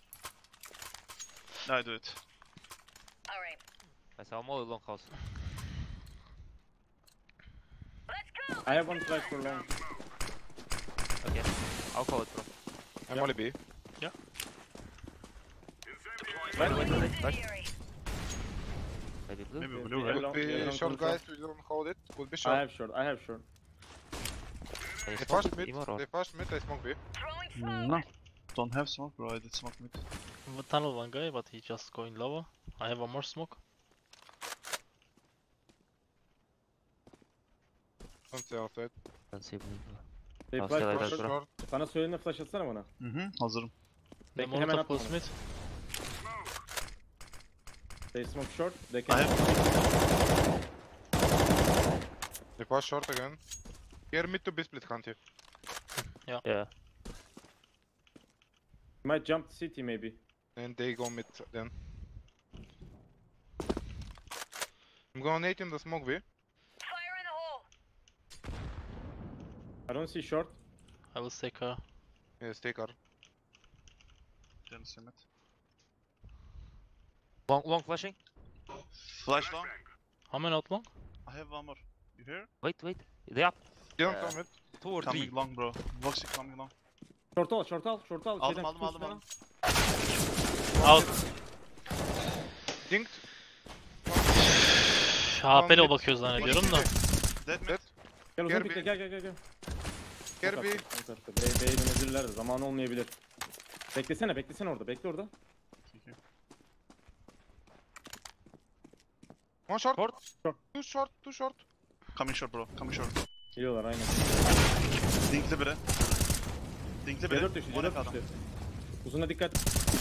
[SPEAKER 3] I do it.
[SPEAKER 6] Alright,
[SPEAKER 5] I saw more long house.
[SPEAKER 6] let's go!
[SPEAKER 1] I have one flash for long.
[SPEAKER 5] Okay, I'll call it, bro.
[SPEAKER 2] I'm
[SPEAKER 1] Yeah.
[SPEAKER 2] only B.
[SPEAKER 5] Wait, wait, wait, flash.
[SPEAKER 6] Theory.
[SPEAKER 5] Maybe blue.
[SPEAKER 3] Maybe
[SPEAKER 1] Yeah,
[SPEAKER 3] blue,
[SPEAKER 1] yeah,
[SPEAKER 3] right?
[SPEAKER 1] long,
[SPEAKER 2] Could
[SPEAKER 1] yeah,
[SPEAKER 2] be
[SPEAKER 1] long
[SPEAKER 2] short,
[SPEAKER 1] full
[SPEAKER 2] guys. We don't hold it. Could be
[SPEAKER 1] I
[SPEAKER 2] short.
[SPEAKER 1] have short, I have short.
[SPEAKER 5] Can you
[SPEAKER 2] They
[SPEAKER 5] smoke
[SPEAKER 2] fast mid.
[SPEAKER 5] Timur or?
[SPEAKER 2] They fast mid. I smoke B.
[SPEAKER 6] Throwing
[SPEAKER 3] Mm,
[SPEAKER 6] smoke!
[SPEAKER 3] No. Don't have smoke, bro. I did smoke mid.
[SPEAKER 4] We tunnel one guy, but he just going lower. I have one more smoke.
[SPEAKER 2] Don't stay outside.
[SPEAKER 5] Don't see blue.
[SPEAKER 1] They
[SPEAKER 5] I'll
[SPEAKER 1] flash
[SPEAKER 5] stay like
[SPEAKER 1] for
[SPEAKER 5] that,
[SPEAKER 1] short.
[SPEAKER 5] bro.
[SPEAKER 2] Short.
[SPEAKER 1] Sana söylediğinde flash atsana bana.
[SPEAKER 3] Hı hı. Hazırım.
[SPEAKER 4] The
[SPEAKER 1] Bekle, hemen
[SPEAKER 4] Molotov
[SPEAKER 1] atma
[SPEAKER 4] goes
[SPEAKER 1] onu.
[SPEAKER 4] mid.
[SPEAKER 1] They smoke short. They
[SPEAKER 3] I
[SPEAKER 1] can.
[SPEAKER 3] have.
[SPEAKER 2] They pass short again. Here mid to B split, Hunty.
[SPEAKER 5] Yeah.
[SPEAKER 1] Might jump city maybe.
[SPEAKER 2] And they go mid then. I'm going eight in the smoke B.
[SPEAKER 6] Fire in the hole!
[SPEAKER 1] I don't see short.
[SPEAKER 4] I will stay car.
[SPEAKER 2] Yeah, stay car.
[SPEAKER 3] Didn't see mid.
[SPEAKER 5] Long, long flashing.
[SPEAKER 3] Flash long.
[SPEAKER 4] How many out long?
[SPEAKER 3] I have one more. You hear?
[SPEAKER 5] Wait, wait. They up.
[SPEAKER 2] They don't
[SPEAKER 5] Yeah.
[SPEAKER 2] come mid.
[SPEAKER 5] Two or
[SPEAKER 3] Coming
[SPEAKER 5] three.
[SPEAKER 3] long, bro. Voxy coming long.
[SPEAKER 1] Short al, short al, short al.
[SPEAKER 3] Aldım,
[SPEAKER 1] Şeyden
[SPEAKER 3] aldım,
[SPEAKER 1] tutun
[SPEAKER 3] aldım, aldım.
[SPEAKER 4] Out.
[SPEAKER 2] Dinked.
[SPEAKER 4] H P'li
[SPEAKER 2] mid.
[SPEAKER 4] bakıyor zannediyorum da.
[SPEAKER 3] Dead mid.
[SPEAKER 2] Dead.
[SPEAKER 1] Gel uzun
[SPEAKER 2] Gel
[SPEAKER 1] pikle,
[SPEAKER 2] bir.
[SPEAKER 1] gel gel gel gel.
[SPEAKER 2] Here B.
[SPEAKER 1] B'ye dönebilirler de zaman olmayabilir. Beklesene, beklesene orada, bekle orada.
[SPEAKER 2] One short.
[SPEAKER 5] Short.
[SPEAKER 1] Short.
[SPEAKER 2] Two short. Two short.
[SPEAKER 3] Coming short, bro. Coming short.
[SPEAKER 1] Geliyorlar aynen.
[SPEAKER 3] Dinkli biri. Dinkli
[SPEAKER 1] C
[SPEAKER 3] biri.
[SPEAKER 1] dört düştü, C
[SPEAKER 3] On
[SPEAKER 1] dört
[SPEAKER 3] F adam.
[SPEAKER 1] düştü. Uzuna dikkat.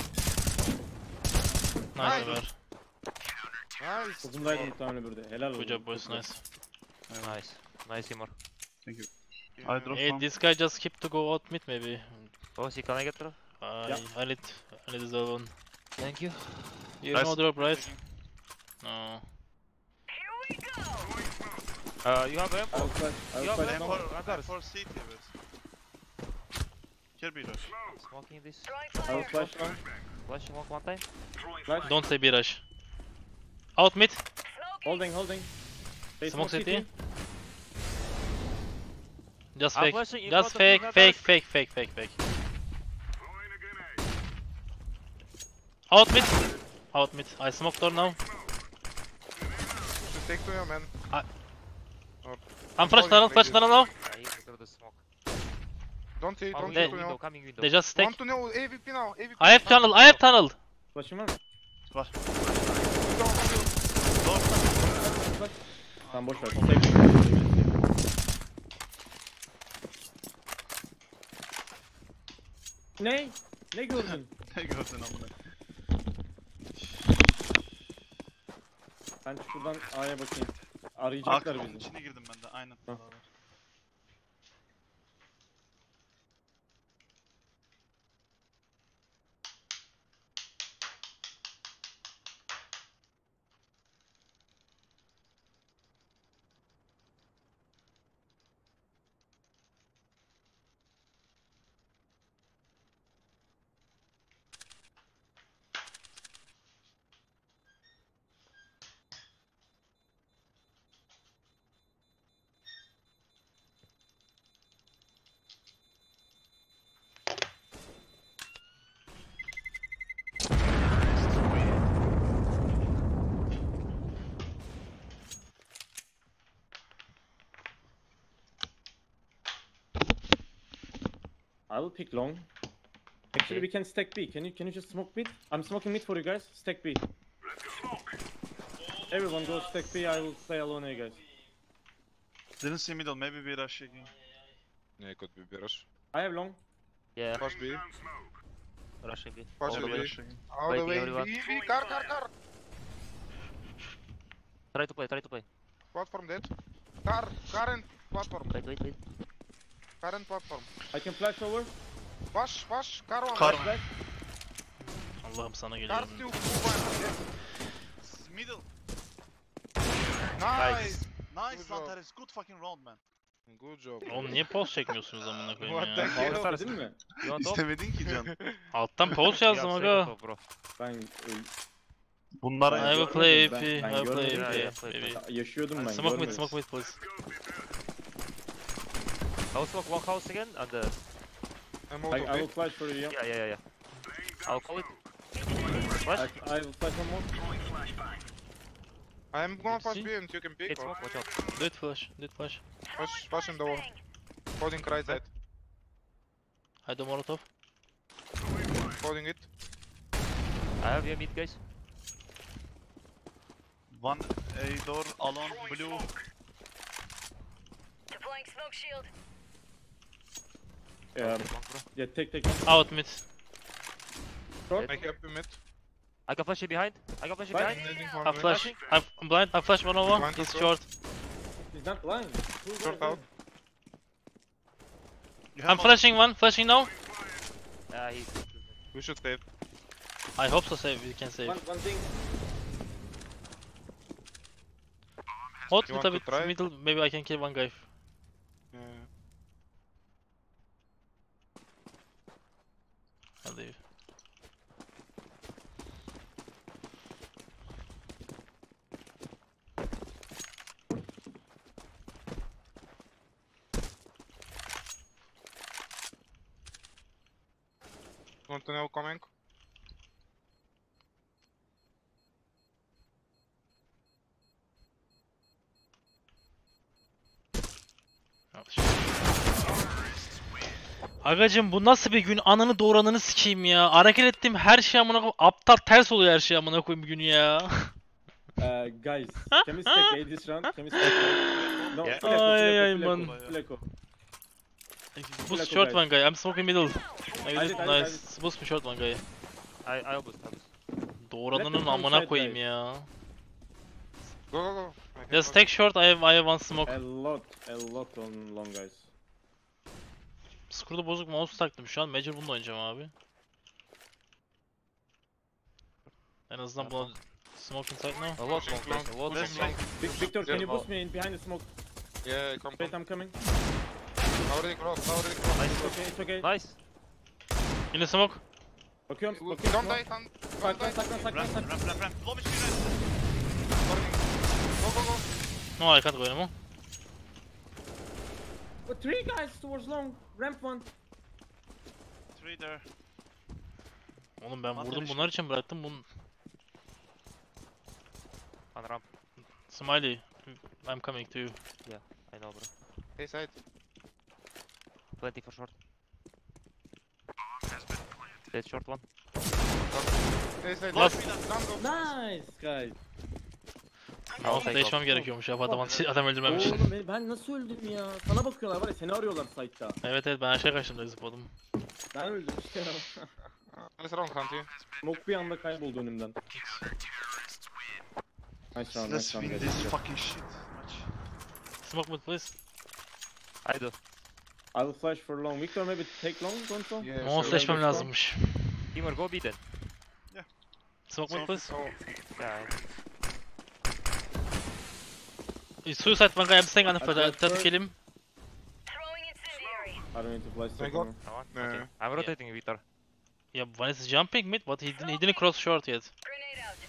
[SPEAKER 4] Nice
[SPEAKER 2] Nice.
[SPEAKER 4] over.
[SPEAKER 2] Nice.
[SPEAKER 1] Uzundaydı muhtemelen öbürde. Helal olsun.
[SPEAKER 4] Good job boys,
[SPEAKER 1] Çok
[SPEAKER 4] nice.
[SPEAKER 5] Nice. Nice Timur.
[SPEAKER 3] Thank you. I drop
[SPEAKER 4] Hey,
[SPEAKER 3] long.
[SPEAKER 4] this guy just keep to go out mid maybe.
[SPEAKER 5] Oh, see, can I get bro?
[SPEAKER 4] I,
[SPEAKER 1] Yeah.
[SPEAKER 4] I need, I need the one.
[SPEAKER 5] Thank you.
[SPEAKER 4] You
[SPEAKER 3] Nice.
[SPEAKER 4] know drop right? No.
[SPEAKER 6] Here we go!
[SPEAKER 5] Uh, you have ammo?
[SPEAKER 1] I will flash, I will
[SPEAKER 5] Yeah,
[SPEAKER 1] flash
[SPEAKER 5] man,
[SPEAKER 1] now.
[SPEAKER 3] For,
[SPEAKER 5] I got it.
[SPEAKER 3] for C T, bro. Here B rush.
[SPEAKER 5] Smoking this.
[SPEAKER 6] Throwing
[SPEAKER 1] I will
[SPEAKER 6] fire.
[SPEAKER 1] flash long.
[SPEAKER 5] Flash smoke one time.
[SPEAKER 1] Flash.
[SPEAKER 4] Don't say bir rush. Out mid.
[SPEAKER 6] Smoking.
[SPEAKER 1] Holding, holding. They
[SPEAKER 4] Smoke
[SPEAKER 1] smoke
[SPEAKER 4] city. Just
[SPEAKER 5] I'm
[SPEAKER 4] fake.
[SPEAKER 5] flashing in
[SPEAKER 4] Just
[SPEAKER 5] front of you,
[SPEAKER 4] fake,
[SPEAKER 5] not
[SPEAKER 4] fake,
[SPEAKER 5] us.
[SPEAKER 4] fake, fake, fake, fake. Out mid. Out mid. I smoke door now.
[SPEAKER 2] Should take to you, man.
[SPEAKER 4] I'm flash tunnel, flash tunnel now.
[SPEAKER 5] I need to throw the smoke.
[SPEAKER 2] Don't see, don't
[SPEAKER 5] Coming
[SPEAKER 2] see
[SPEAKER 4] They-
[SPEAKER 2] to
[SPEAKER 5] window,
[SPEAKER 2] you.
[SPEAKER 5] coming window.
[SPEAKER 4] They just stack.
[SPEAKER 2] Want to know A V P now, A V P.
[SPEAKER 4] I have tunnel, I have tunnel.
[SPEAKER 1] Flash'ım var mı?
[SPEAKER 3] Var.
[SPEAKER 1] Tamam boş ver. Tek. Ne? Ne gördün?
[SPEAKER 3] Ne gördün amına?
[SPEAKER 1] Ben şuradan A'ya bakayım. Arayacaklar
[SPEAKER 3] Arka onun
[SPEAKER 1] bizi.
[SPEAKER 3] içine girdim ben de aynen.
[SPEAKER 1] Ha. I will pick long. Actually,
[SPEAKER 5] Okay.
[SPEAKER 1] we can stack B. Can you can you just smoke mid? I'm smoking mid for you guys. Stack B. Everyone go stack B. I will play alone A, guys.
[SPEAKER 3] Didn't see middle, maybe B rush again.
[SPEAKER 2] Yeah, could be Berush.
[SPEAKER 1] I have long.
[SPEAKER 5] Yeah,
[SPEAKER 2] Flash B.
[SPEAKER 5] rushing B.
[SPEAKER 2] Flash
[SPEAKER 5] All the
[SPEAKER 2] B.
[SPEAKER 5] way.
[SPEAKER 3] Rush again.
[SPEAKER 2] All the
[SPEAKER 5] Waiting,
[SPEAKER 2] way.
[SPEAKER 5] everyone.
[SPEAKER 2] B, B, car, car, car.
[SPEAKER 5] Try to play, try to play.
[SPEAKER 2] Platform dead. Car, car and platform.
[SPEAKER 5] Wait, wait, wait.
[SPEAKER 2] Car and platform.
[SPEAKER 1] I can flash over.
[SPEAKER 2] Flash, flash, car one.
[SPEAKER 3] Car
[SPEAKER 2] Flash,
[SPEAKER 3] one.
[SPEAKER 1] Flash.
[SPEAKER 4] Allah'ım sana
[SPEAKER 2] Car
[SPEAKER 4] geliyorum.
[SPEAKER 2] still full one. Yes.
[SPEAKER 3] Middle.
[SPEAKER 2] Nice.
[SPEAKER 3] Nice
[SPEAKER 2] Good
[SPEAKER 3] lan
[SPEAKER 2] job.
[SPEAKER 3] Teres. Good fucking round man.
[SPEAKER 2] Good job.
[SPEAKER 4] Oğlum niye pause çekmiyorsunuz amına koyayım
[SPEAKER 2] What
[SPEAKER 4] ya?
[SPEAKER 2] the hell?
[SPEAKER 1] Power dedin mi?
[SPEAKER 5] You want top?
[SPEAKER 3] İstemedin ki can.
[SPEAKER 4] Alttan pause
[SPEAKER 5] You
[SPEAKER 4] yazdım
[SPEAKER 5] have second
[SPEAKER 4] aga.
[SPEAKER 5] top, bro.
[SPEAKER 1] Ben öl-
[SPEAKER 3] Bunlara
[SPEAKER 4] I will
[SPEAKER 1] görmedim,
[SPEAKER 4] play A
[SPEAKER 1] ben-
[SPEAKER 4] P, I
[SPEAKER 1] ben
[SPEAKER 4] will play
[SPEAKER 1] görmedim.
[SPEAKER 5] Yeah,
[SPEAKER 4] A
[SPEAKER 5] yeah,
[SPEAKER 4] P.
[SPEAKER 5] play,
[SPEAKER 4] Maybe.
[SPEAKER 5] play.
[SPEAKER 1] yaşıyordum ben.
[SPEAKER 4] Smoke mid,
[SPEAKER 1] görmedim.
[SPEAKER 4] smoke mid please.
[SPEAKER 5] I'll smoke one house again and uh,
[SPEAKER 2] I'm
[SPEAKER 1] I,
[SPEAKER 2] out
[SPEAKER 1] I
[SPEAKER 2] of
[SPEAKER 1] will
[SPEAKER 2] it.
[SPEAKER 1] flash for you. Yeah.
[SPEAKER 5] yeah, yeah, yeah, yeah. I'll call it.
[SPEAKER 1] I,
[SPEAKER 5] Flash.
[SPEAKER 1] I will flash one more.
[SPEAKER 2] I'm going flash
[SPEAKER 4] See?
[SPEAKER 2] B and you can pick.
[SPEAKER 5] Hit
[SPEAKER 2] Or
[SPEAKER 5] smoke, watch out.
[SPEAKER 4] Do it flash, do it flash.
[SPEAKER 2] flash, flash in the wall. Holding right side.
[SPEAKER 4] I do molotov.
[SPEAKER 2] Holding it.
[SPEAKER 5] I have your mid, guys.
[SPEAKER 3] One A door, alone, blue.
[SPEAKER 6] Deploying smoke shield.
[SPEAKER 1] Yeah,
[SPEAKER 5] Smoke, bro.
[SPEAKER 1] yeah, take take.
[SPEAKER 4] Out mid.
[SPEAKER 2] I have him mid.
[SPEAKER 5] I can flash you behind. I can flash you
[SPEAKER 1] Flash.
[SPEAKER 5] behind.
[SPEAKER 2] Nading
[SPEAKER 4] I
[SPEAKER 2] one
[SPEAKER 4] flash. I'm blind. I flash one oh one.
[SPEAKER 2] Blind
[SPEAKER 4] He's
[SPEAKER 2] as well.
[SPEAKER 4] short.
[SPEAKER 1] He's not blind. Two guys
[SPEAKER 2] Short
[SPEAKER 1] there.
[SPEAKER 2] out.
[SPEAKER 3] You
[SPEAKER 4] I'm
[SPEAKER 3] have
[SPEAKER 4] flashing one. Flashing now.
[SPEAKER 5] Ah, he's.
[SPEAKER 2] We should save.
[SPEAKER 4] I hope so. Save. We can save.
[SPEAKER 1] One, one thing.
[SPEAKER 4] Hot
[SPEAKER 2] You
[SPEAKER 4] little
[SPEAKER 2] want
[SPEAKER 4] bit
[SPEAKER 2] to try?
[SPEAKER 4] middle. Maybe I can kill one guy.
[SPEAKER 2] Yeah.
[SPEAKER 4] I'll leave.
[SPEAKER 2] Want to know coming?
[SPEAKER 4] Al işte. Agacım bu nasıl bir gün? Ananı doğranını sikeyim ya. Hareket ettiğim her şey amına koyayım. Aptal ters oluyor her şey amına koyayım günü ya.
[SPEAKER 1] Uh, guys, can we stack A this round? Can we stack A? No,
[SPEAKER 5] Yeah.
[SPEAKER 1] full echo,
[SPEAKER 4] Ay,
[SPEAKER 1] full
[SPEAKER 4] ay,
[SPEAKER 1] echo, full
[SPEAKER 4] man.
[SPEAKER 1] echo, full echo.
[SPEAKER 4] Boost short one guy. I'm smoking middle. Maybe
[SPEAKER 1] I
[SPEAKER 4] this
[SPEAKER 1] did, I did, I
[SPEAKER 4] nice. Boost me short one guy.
[SPEAKER 5] I I'll boost. I'll boost.
[SPEAKER 4] Doğranının
[SPEAKER 1] come
[SPEAKER 4] amına
[SPEAKER 1] side
[SPEAKER 4] koyayım
[SPEAKER 1] guys.
[SPEAKER 4] ya.
[SPEAKER 2] Go, go, go. I can
[SPEAKER 4] Just
[SPEAKER 2] flash.
[SPEAKER 4] take short. I have, I have one smoke.
[SPEAKER 1] A lot, a lot on long guys.
[SPEAKER 4] Screw'da bozuk mouse taktım şu an. Major bununla oynayacağım abi. En azından buna smoke inside now.
[SPEAKER 5] A lot long, guys. A lot
[SPEAKER 2] Pushing
[SPEAKER 5] long.
[SPEAKER 2] long.
[SPEAKER 1] Vic- Victor, can you
[SPEAKER 5] Careful.
[SPEAKER 1] boost me in behind the smoke?
[SPEAKER 2] Yeah, come,
[SPEAKER 1] Wait,
[SPEAKER 2] come.
[SPEAKER 1] I'm coming.
[SPEAKER 2] Already crossed, already crossed.
[SPEAKER 5] Nice.
[SPEAKER 1] It's okay, it's okay.
[SPEAKER 5] Nice.
[SPEAKER 4] In the smoke.
[SPEAKER 1] Bakıyorum,
[SPEAKER 2] W-
[SPEAKER 1] bakıyorum.
[SPEAKER 2] Don't
[SPEAKER 1] smoke.
[SPEAKER 2] die, son. Don't
[SPEAKER 1] Saklan,
[SPEAKER 2] die.
[SPEAKER 1] saklan, saklan,
[SPEAKER 3] Ramp,
[SPEAKER 1] saklan.
[SPEAKER 3] ramp, ramp, ramp. Low H P ramp.
[SPEAKER 2] Warning. Go, go, go.
[SPEAKER 4] No, I can't go anymore.
[SPEAKER 1] Oh, three guys towards long. Ramp one.
[SPEAKER 3] Three there.
[SPEAKER 4] Oğlum ben
[SPEAKER 3] Lan
[SPEAKER 4] vurdum
[SPEAKER 3] dönüş-
[SPEAKER 4] bunlar için bıraktım bunu.
[SPEAKER 5] On ramp.
[SPEAKER 4] Smiley, I'm coming to you.
[SPEAKER 5] I know, bro.
[SPEAKER 2] Hey, side.
[SPEAKER 5] Plenty for short. Dead short one.
[SPEAKER 2] Hey, side.
[SPEAKER 4] Last-
[SPEAKER 2] Don't go.
[SPEAKER 1] Nice guys.
[SPEAKER 5] I'll
[SPEAKER 4] Altı
[SPEAKER 5] take
[SPEAKER 4] değişmem
[SPEAKER 5] off.
[SPEAKER 4] gerekiyormuş ya adam, adam öldürmemiş.
[SPEAKER 1] Oğlum ben- ben nasıl öldüm ya? Sana bakıyorlar var ya, seni arıyorlar site'da.
[SPEAKER 4] Evet evet, ben aşağı kaçtım da zıpladım.
[SPEAKER 1] Ben öldüm işte ya.
[SPEAKER 2] Let's round hunt you.
[SPEAKER 1] Smoke bir anda kayboldu önümden. Nice round,
[SPEAKER 3] Let's
[SPEAKER 1] nice round.
[SPEAKER 3] win
[SPEAKER 1] guys.
[SPEAKER 3] this fucking shit match.
[SPEAKER 4] Smoke mid please.
[SPEAKER 5] I do.
[SPEAKER 1] I will flash for long. Victor maybe take long, Gonzo?
[SPEAKER 2] Yeah,
[SPEAKER 4] Mouse
[SPEAKER 2] sure.
[SPEAKER 4] seçmem
[SPEAKER 1] Let's go.
[SPEAKER 4] lazımmış.
[SPEAKER 5] Timur, go B then.
[SPEAKER 4] Smoke mid
[SPEAKER 3] Smoke.
[SPEAKER 4] please.
[SPEAKER 2] Oh,
[SPEAKER 5] Yeah.
[SPEAKER 4] Suicide one guy, I'm staying on the
[SPEAKER 1] I
[SPEAKER 4] floor,
[SPEAKER 1] tried
[SPEAKER 4] try to
[SPEAKER 1] first.
[SPEAKER 4] kill him.
[SPEAKER 6] Throwing incendiary.
[SPEAKER 1] I don't need to flash
[SPEAKER 2] I
[SPEAKER 1] second
[SPEAKER 2] got-
[SPEAKER 1] one.
[SPEAKER 5] I want.
[SPEAKER 2] No.
[SPEAKER 5] Okay. I'm rotating Victor.
[SPEAKER 4] Yeah, one is jumping mid, but he didn't, he didn't cross short yet.
[SPEAKER 6] Grenade out.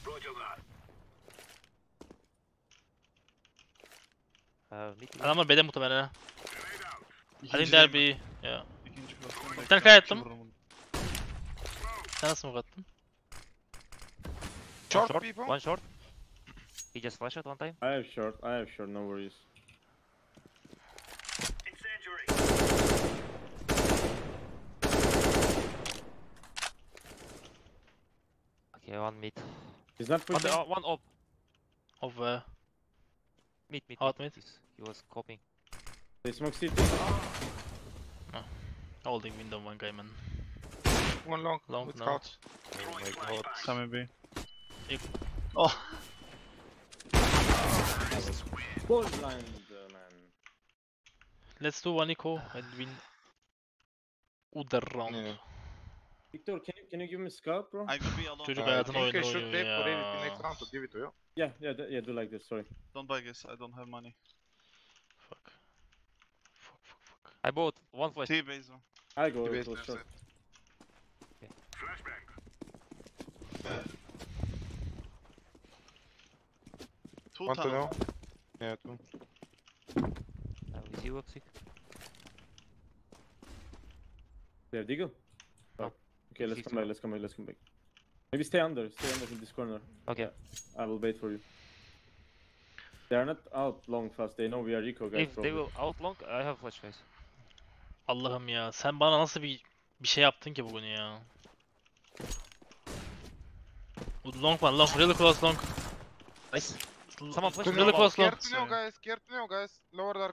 [SPEAKER 5] Uh, mid.
[SPEAKER 4] Adamlar B'de muhtemelen ha. I think
[SPEAKER 3] İkinci
[SPEAKER 4] they'll
[SPEAKER 3] değil mi?
[SPEAKER 4] be... Yeah.
[SPEAKER 3] İkinci cross'tan
[SPEAKER 4] Bir
[SPEAKER 3] bekle,
[SPEAKER 4] tane kaya
[SPEAKER 3] iki
[SPEAKER 4] attım.
[SPEAKER 3] vururum.
[SPEAKER 4] Sen nasıl smoke attın?
[SPEAKER 2] short,
[SPEAKER 5] short.
[SPEAKER 2] people.
[SPEAKER 5] One short. He just flashed one time.
[SPEAKER 1] I have short, I have short, no worries.
[SPEAKER 5] Okay, one mid.
[SPEAKER 1] He's not
[SPEAKER 5] One,
[SPEAKER 1] pushing.
[SPEAKER 5] uh, one op.
[SPEAKER 4] Of uh,
[SPEAKER 5] Mid, mid.
[SPEAKER 4] Out mid.
[SPEAKER 5] He's- He was copying.
[SPEAKER 1] They smoke city.
[SPEAKER 4] holding window one guy man.
[SPEAKER 2] One long.
[SPEAKER 4] Long
[SPEAKER 2] with
[SPEAKER 4] now.
[SPEAKER 2] scout.
[SPEAKER 5] Oh my god.
[SPEAKER 3] Coming B.
[SPEAKER 4] Ik-
[SPEAKER 3] Oh.
[SPEAKER 1] Ball blind, uh, man.
[SPEAKER 4] Let's do one eco and win other round.
[SPEAKER 2] Yeah.
[SPEAKER 1] Victor, can you can you give me scout, bro?
[SPEAKER 3] I could be alone.
[SPEAKER 4] Çocuk
[SPEAKER 2] Uh, I
[SPEAKER 4] hayatını
[SPEAKER 2] think I
[SPEAKER 4] oyunda
[SPEAKER 2] should
[SPEAKER 4] oynuyor
[SPEAKER 2] play for David
[SPEAKER 4] ya.
[SPEAKER 2] next round to give it to you.
[SPEAKER 1] Yeah, yeah, th- yeah. Do like this. Sorry.
[SPEAKER 3] Don't buy this, I don't have money.
[SPEAKER 4] Fuck. Fuck fuck fuck.
[SPEAKER 5] I bought one flash.
[SPEAKER 3] T-base one.
[SPEAKER 1] I go.
[SPEAKER 2] Debate
[SPEAKER 1] Go
[SPEAKER 2] left
[SPEAKER 1] short.
[SPEAKER 2] side.
[SPEAKER 3] Two
[SPEAKER 2] Want to
[SPEAKER 3] tunnel.
[SPEAKER 2] know? Yeah, two.
[SPEAKER 5] Uh, we see Woxic.
[SPEAKER 1] There, Deagle.
[SPEAKER 5] No.
[SPEAKER 1] Oh. Okay, let's
[SPEAKER 5] He's
[SPEAKER 1] come back.
[SPEAKER 5] low.
[SPEAKER 1] Let's come back. Let's come back. Maybe stay under. Stay under in this corner.
[SPEAKER 5] Okay.
[SPEAKER 1] I will wait for you. They are not out long fast. They know we are eco guys.
[SPEAKER 5] If
[SPEAKER 1] Probably.
[SPEAKER 5] they will out long, I have flash guys.
[SPEAKER 4] Allah'ım ya, sen bana nasıl bir bir şey yaptın ki bugün ya? Bu long one, long, really close long.
[SPEAKER 5] Nice.
[SPEAKER 4] L-
[SPEAKER 5] Someone push
[SPEAKER 4] really
[SPEAKER 5] me.
[SPEAKER 4] close long.
[SPEAKER 2] Care to know, guys. Care to know, guys. Lower dark.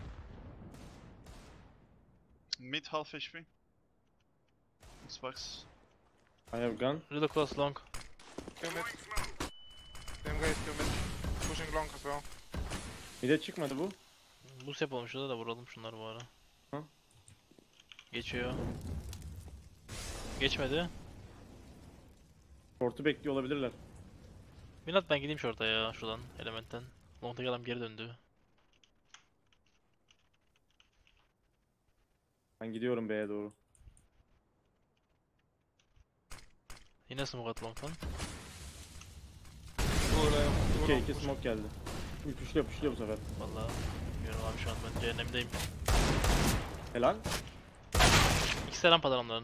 [SPEAKER 3] Mid half H P. Xbox.
[SPEAKER 1] I have gun.
[SPEAKER 4] Really close long.
[SPEAKER 2] Two mid. Same guys, two mid. Pushing long as well.
[SPEAKER 1] Bir de çıkmadı bu.
[SPEAKER 4] Boost yapalım şurada da vuralım şunları bu ara.
[SPEAKER 1] Hı?
[SPEAKER 4] Geçiyor. Geçmedi.
[SPEAKER 1] Short'u bekliyor olabilirler.
[SPEAKER 4] Minat ben gideyim şorta ya şuradan elementten. Long'daki adam geri döndü.
[SPEAKER 1] Ben gidiyorum B'ye doğru.
[SPEAKER 4] Yine smoke at long'tan.
[SPEAKER 2] Two, uh, two
[SPEAKER 1] İki,
[SPEAKER 2] long
[SPEAKER 1] iki
[SPEAKER 2] push.
[SPEAKER 1] smoke geldi. Üç puşluyor puşluyor bu sefer.
[SPEAKER 4] Vallahi bilmiyorum abi, şu an ben cehennemdeyim.
[SPEAKER 1] Helal.
[SPEAKER 4] İkisi de rampadan onların.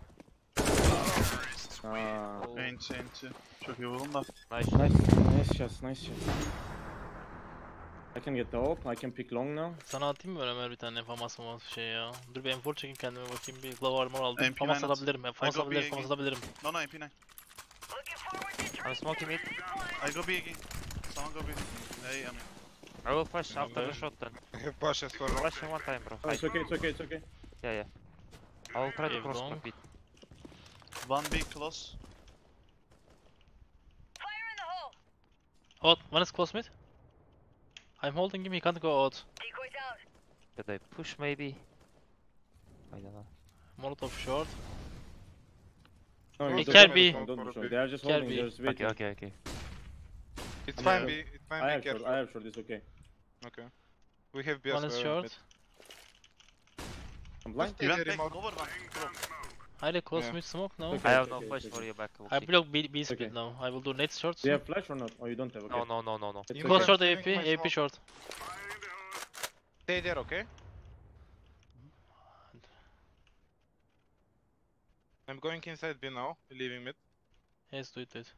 [SPEAKER 1] Aa.
[SPEAKER 5] Oh,
[SPEAKER 3] Enti enti. Çok iyi vurdum da.
[SPEAKER 5] nice.
[SPEAKER 1] Nice, nice shots, nice shots. I can get the op. I can pick long now.
[SPEAKER 4] Sana atayım mı Ömer bir tane famas famas şey ya? Dur bir M four çekin kendime bakayım, bir glove armor aldım.
[SPEAKER 3] M P
[SPEAKER 4] Famas
[SPEAKER 3] nine at.
[SPEAKER 4] alabilirim, famas
[SPEAKER 3] go
[SPEAKER 4] alabilirim,
[SPEAKER 3] B
[SPEAKER 4] famas
[SPEAKER 3] again.
[SPEAKER 4] alabilirim.
[SPEAKER 3] No no M P nine.
[SPEAKER 6] Looking forward to
[SPEAKER 5] I'm
[SPEAKER 6] treatment.
[SPEAKER 5] smoking mid.
[SPEAKER 3] I go B again. Someone go B. Hey, I mean.
[SPEAKER 5] I will flash after
[SPEAKER 4] Okay.
[SPEAKER 5] the shot then.
[SPEAKER 2] I have pushes for long.
[SPEAKER 5] Flash in one time, bro.
[SPEAKER 1] Oh, it's
[SPEAKER 5] I-
[SPEAKER 1] okay, it's okay, it's okay.
[SPEAKER 5] yeah, yeah. I'll try to
[SPEAKER 4] Okay,
[SPEAKER 5] cross
[SPEAKER 4] long.
[SPEAKER 5] my feet.
[SPEAKER 3] One B close.
[SPEAKER 6] Fire in the hole.
[SPEAKER 4] Out, one is close mid. I'm holding him, he can't go out.
[SPEAKER 6] Decoys out.
[SPEAKER 5] Did I push maybe? I don't know.
[SPEAKER 4] Molotov short.
[SPEAKER 1] No,
[SPEAKER 2] It
[SPEAKER 1] you
[SPEAKER 2] can
[SPEAKER 1] don't
[SPEAKER 4] be.
[SPEAKER 1] push, don't push,
[SPEAKER 2] Can
[SPEAKER 1] They are just
[SPEAKER 4] be.
[SPEAKER 1] holding, they're just waiting.
[SPEAKER 5] Okay, okay, okay.
[SPEAKER 2] It's
[SPEAKER 1] Yeah.
[SPEAKER 2] fine, B. It's fine,
[SPEAKER 1] I
[SPEAKER 2] be
[SPEAKER 1] have short,
[SPEAKER 2] careful.
[SPEAKER 1] I have short, it's okay.
[SPEAKER 2] Okay. We have B as
[SPEAKER 4] One is
[SPEAKER 2] well.
[SPEAKER 4] short.
[SPEAKER 2] mid.
[SPEAKER 1] I'm blind.
[SPEAKER 2] Stay
[SPEAKER 3] He
[SPEAKER 2] there,
[SPEAKER 3] went back
[SPEAKER 2] remote.
[SPEAKER 3] over one. Bro.
[SPEAKER 4] Highly close
[SPEAKER 2] Yeah.
[SPEAKER 4] mid smoke now.
[SPEAKER 1] Okay.
[SPEAKER 5] I have no
[SPEAKER 1] okay,
[SPEAKER 5] flash
[SPEAKER 1] okay,
[SPEAKER 5] for
[SPEAKER 1] okay.
[SPEAKER 5] you back. We'll
[SPEAKER 4] I
[SPEAKER 5] see.
[SPEAKER 4] block B, B split
[SPEAKER 1] Okay.
[SPEAKER 4] now. I will do net shorts.
[SPEAKER 1] Do you have flash or not? Oh, you don't have. Okay.
[SPEAKER 5] No, no, no, no, no.
[SPEAKER 1] It's
[SPEAKER 2] You
[SPEAKER 4] Go
[SPEAKER 1] okay.
[SPEAKER 2] guys
[SPEAKER 4] short
[SPEAKER 2] shooting
[SPEAKER 4] A P,
[SPEAKER 2] my
[SPEAKER 4] A P
[SPEAKER 2] smoke.
[SPEAKER 4] short.
[SPEAKER 2] Stay there, okay? I'm going inside B now, leaving mid.
[SPEAKER 4] Yes, do it, do it.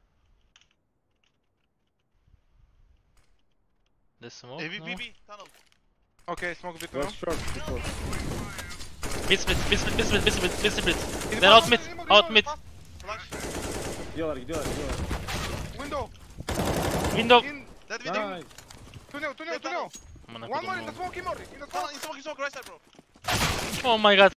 [SPEAKER 4] The smoke
[SPEAKER 3] A V
[SPEAKER 4] now.
[SPEAKER 3] B B tunnel.
[SPEAKER 2] Okay, smoke B two.
[SPEAKER 1] Was short before.
[SPEAKER 4] B split, B split, B split, B split, B split.
[SPEAKER 2] In
[SPEAKER 4] They're
[SPEAKER 2] front,
[SPEAKER 4] out mid,
[SPEAKER 2] in front,
[SPEAKER 4] out
[SPEAKER 2] in
[SPEAKER 4] mid.
[SPEAKER 2] front,
[SPEAKER 3] Flash.
[SPEAKER 1] Gidiyorlar gidiyorlar gidiyorlar.
[SPEAKER 2] fast. Window.
[SPEAKER 4] Window.
[SPEAKER 2] In.
[SPEAKER 3] Dead window.
[SPEAKER 1] Nice.
[SPEAKER 2] Tunnel, tunnel,
[SPEAKER 3] Hey,
[SPEAKER 2] tunnel.
[SPEAKER 4] Amına
[SPEAKER 2] One more
[SPEAKER 4] kodum
[SPEAKER 2] in the
[SPEAKER 4] oğlum.
[SPEAKER 2] smoke, more. In the
[SPEAKER 3] Tunnel
[SPEAKER 2] smoke.
[SPEAKER 3] in smoke in smoke right side bro.
[SPEAKER 4] Oh my god.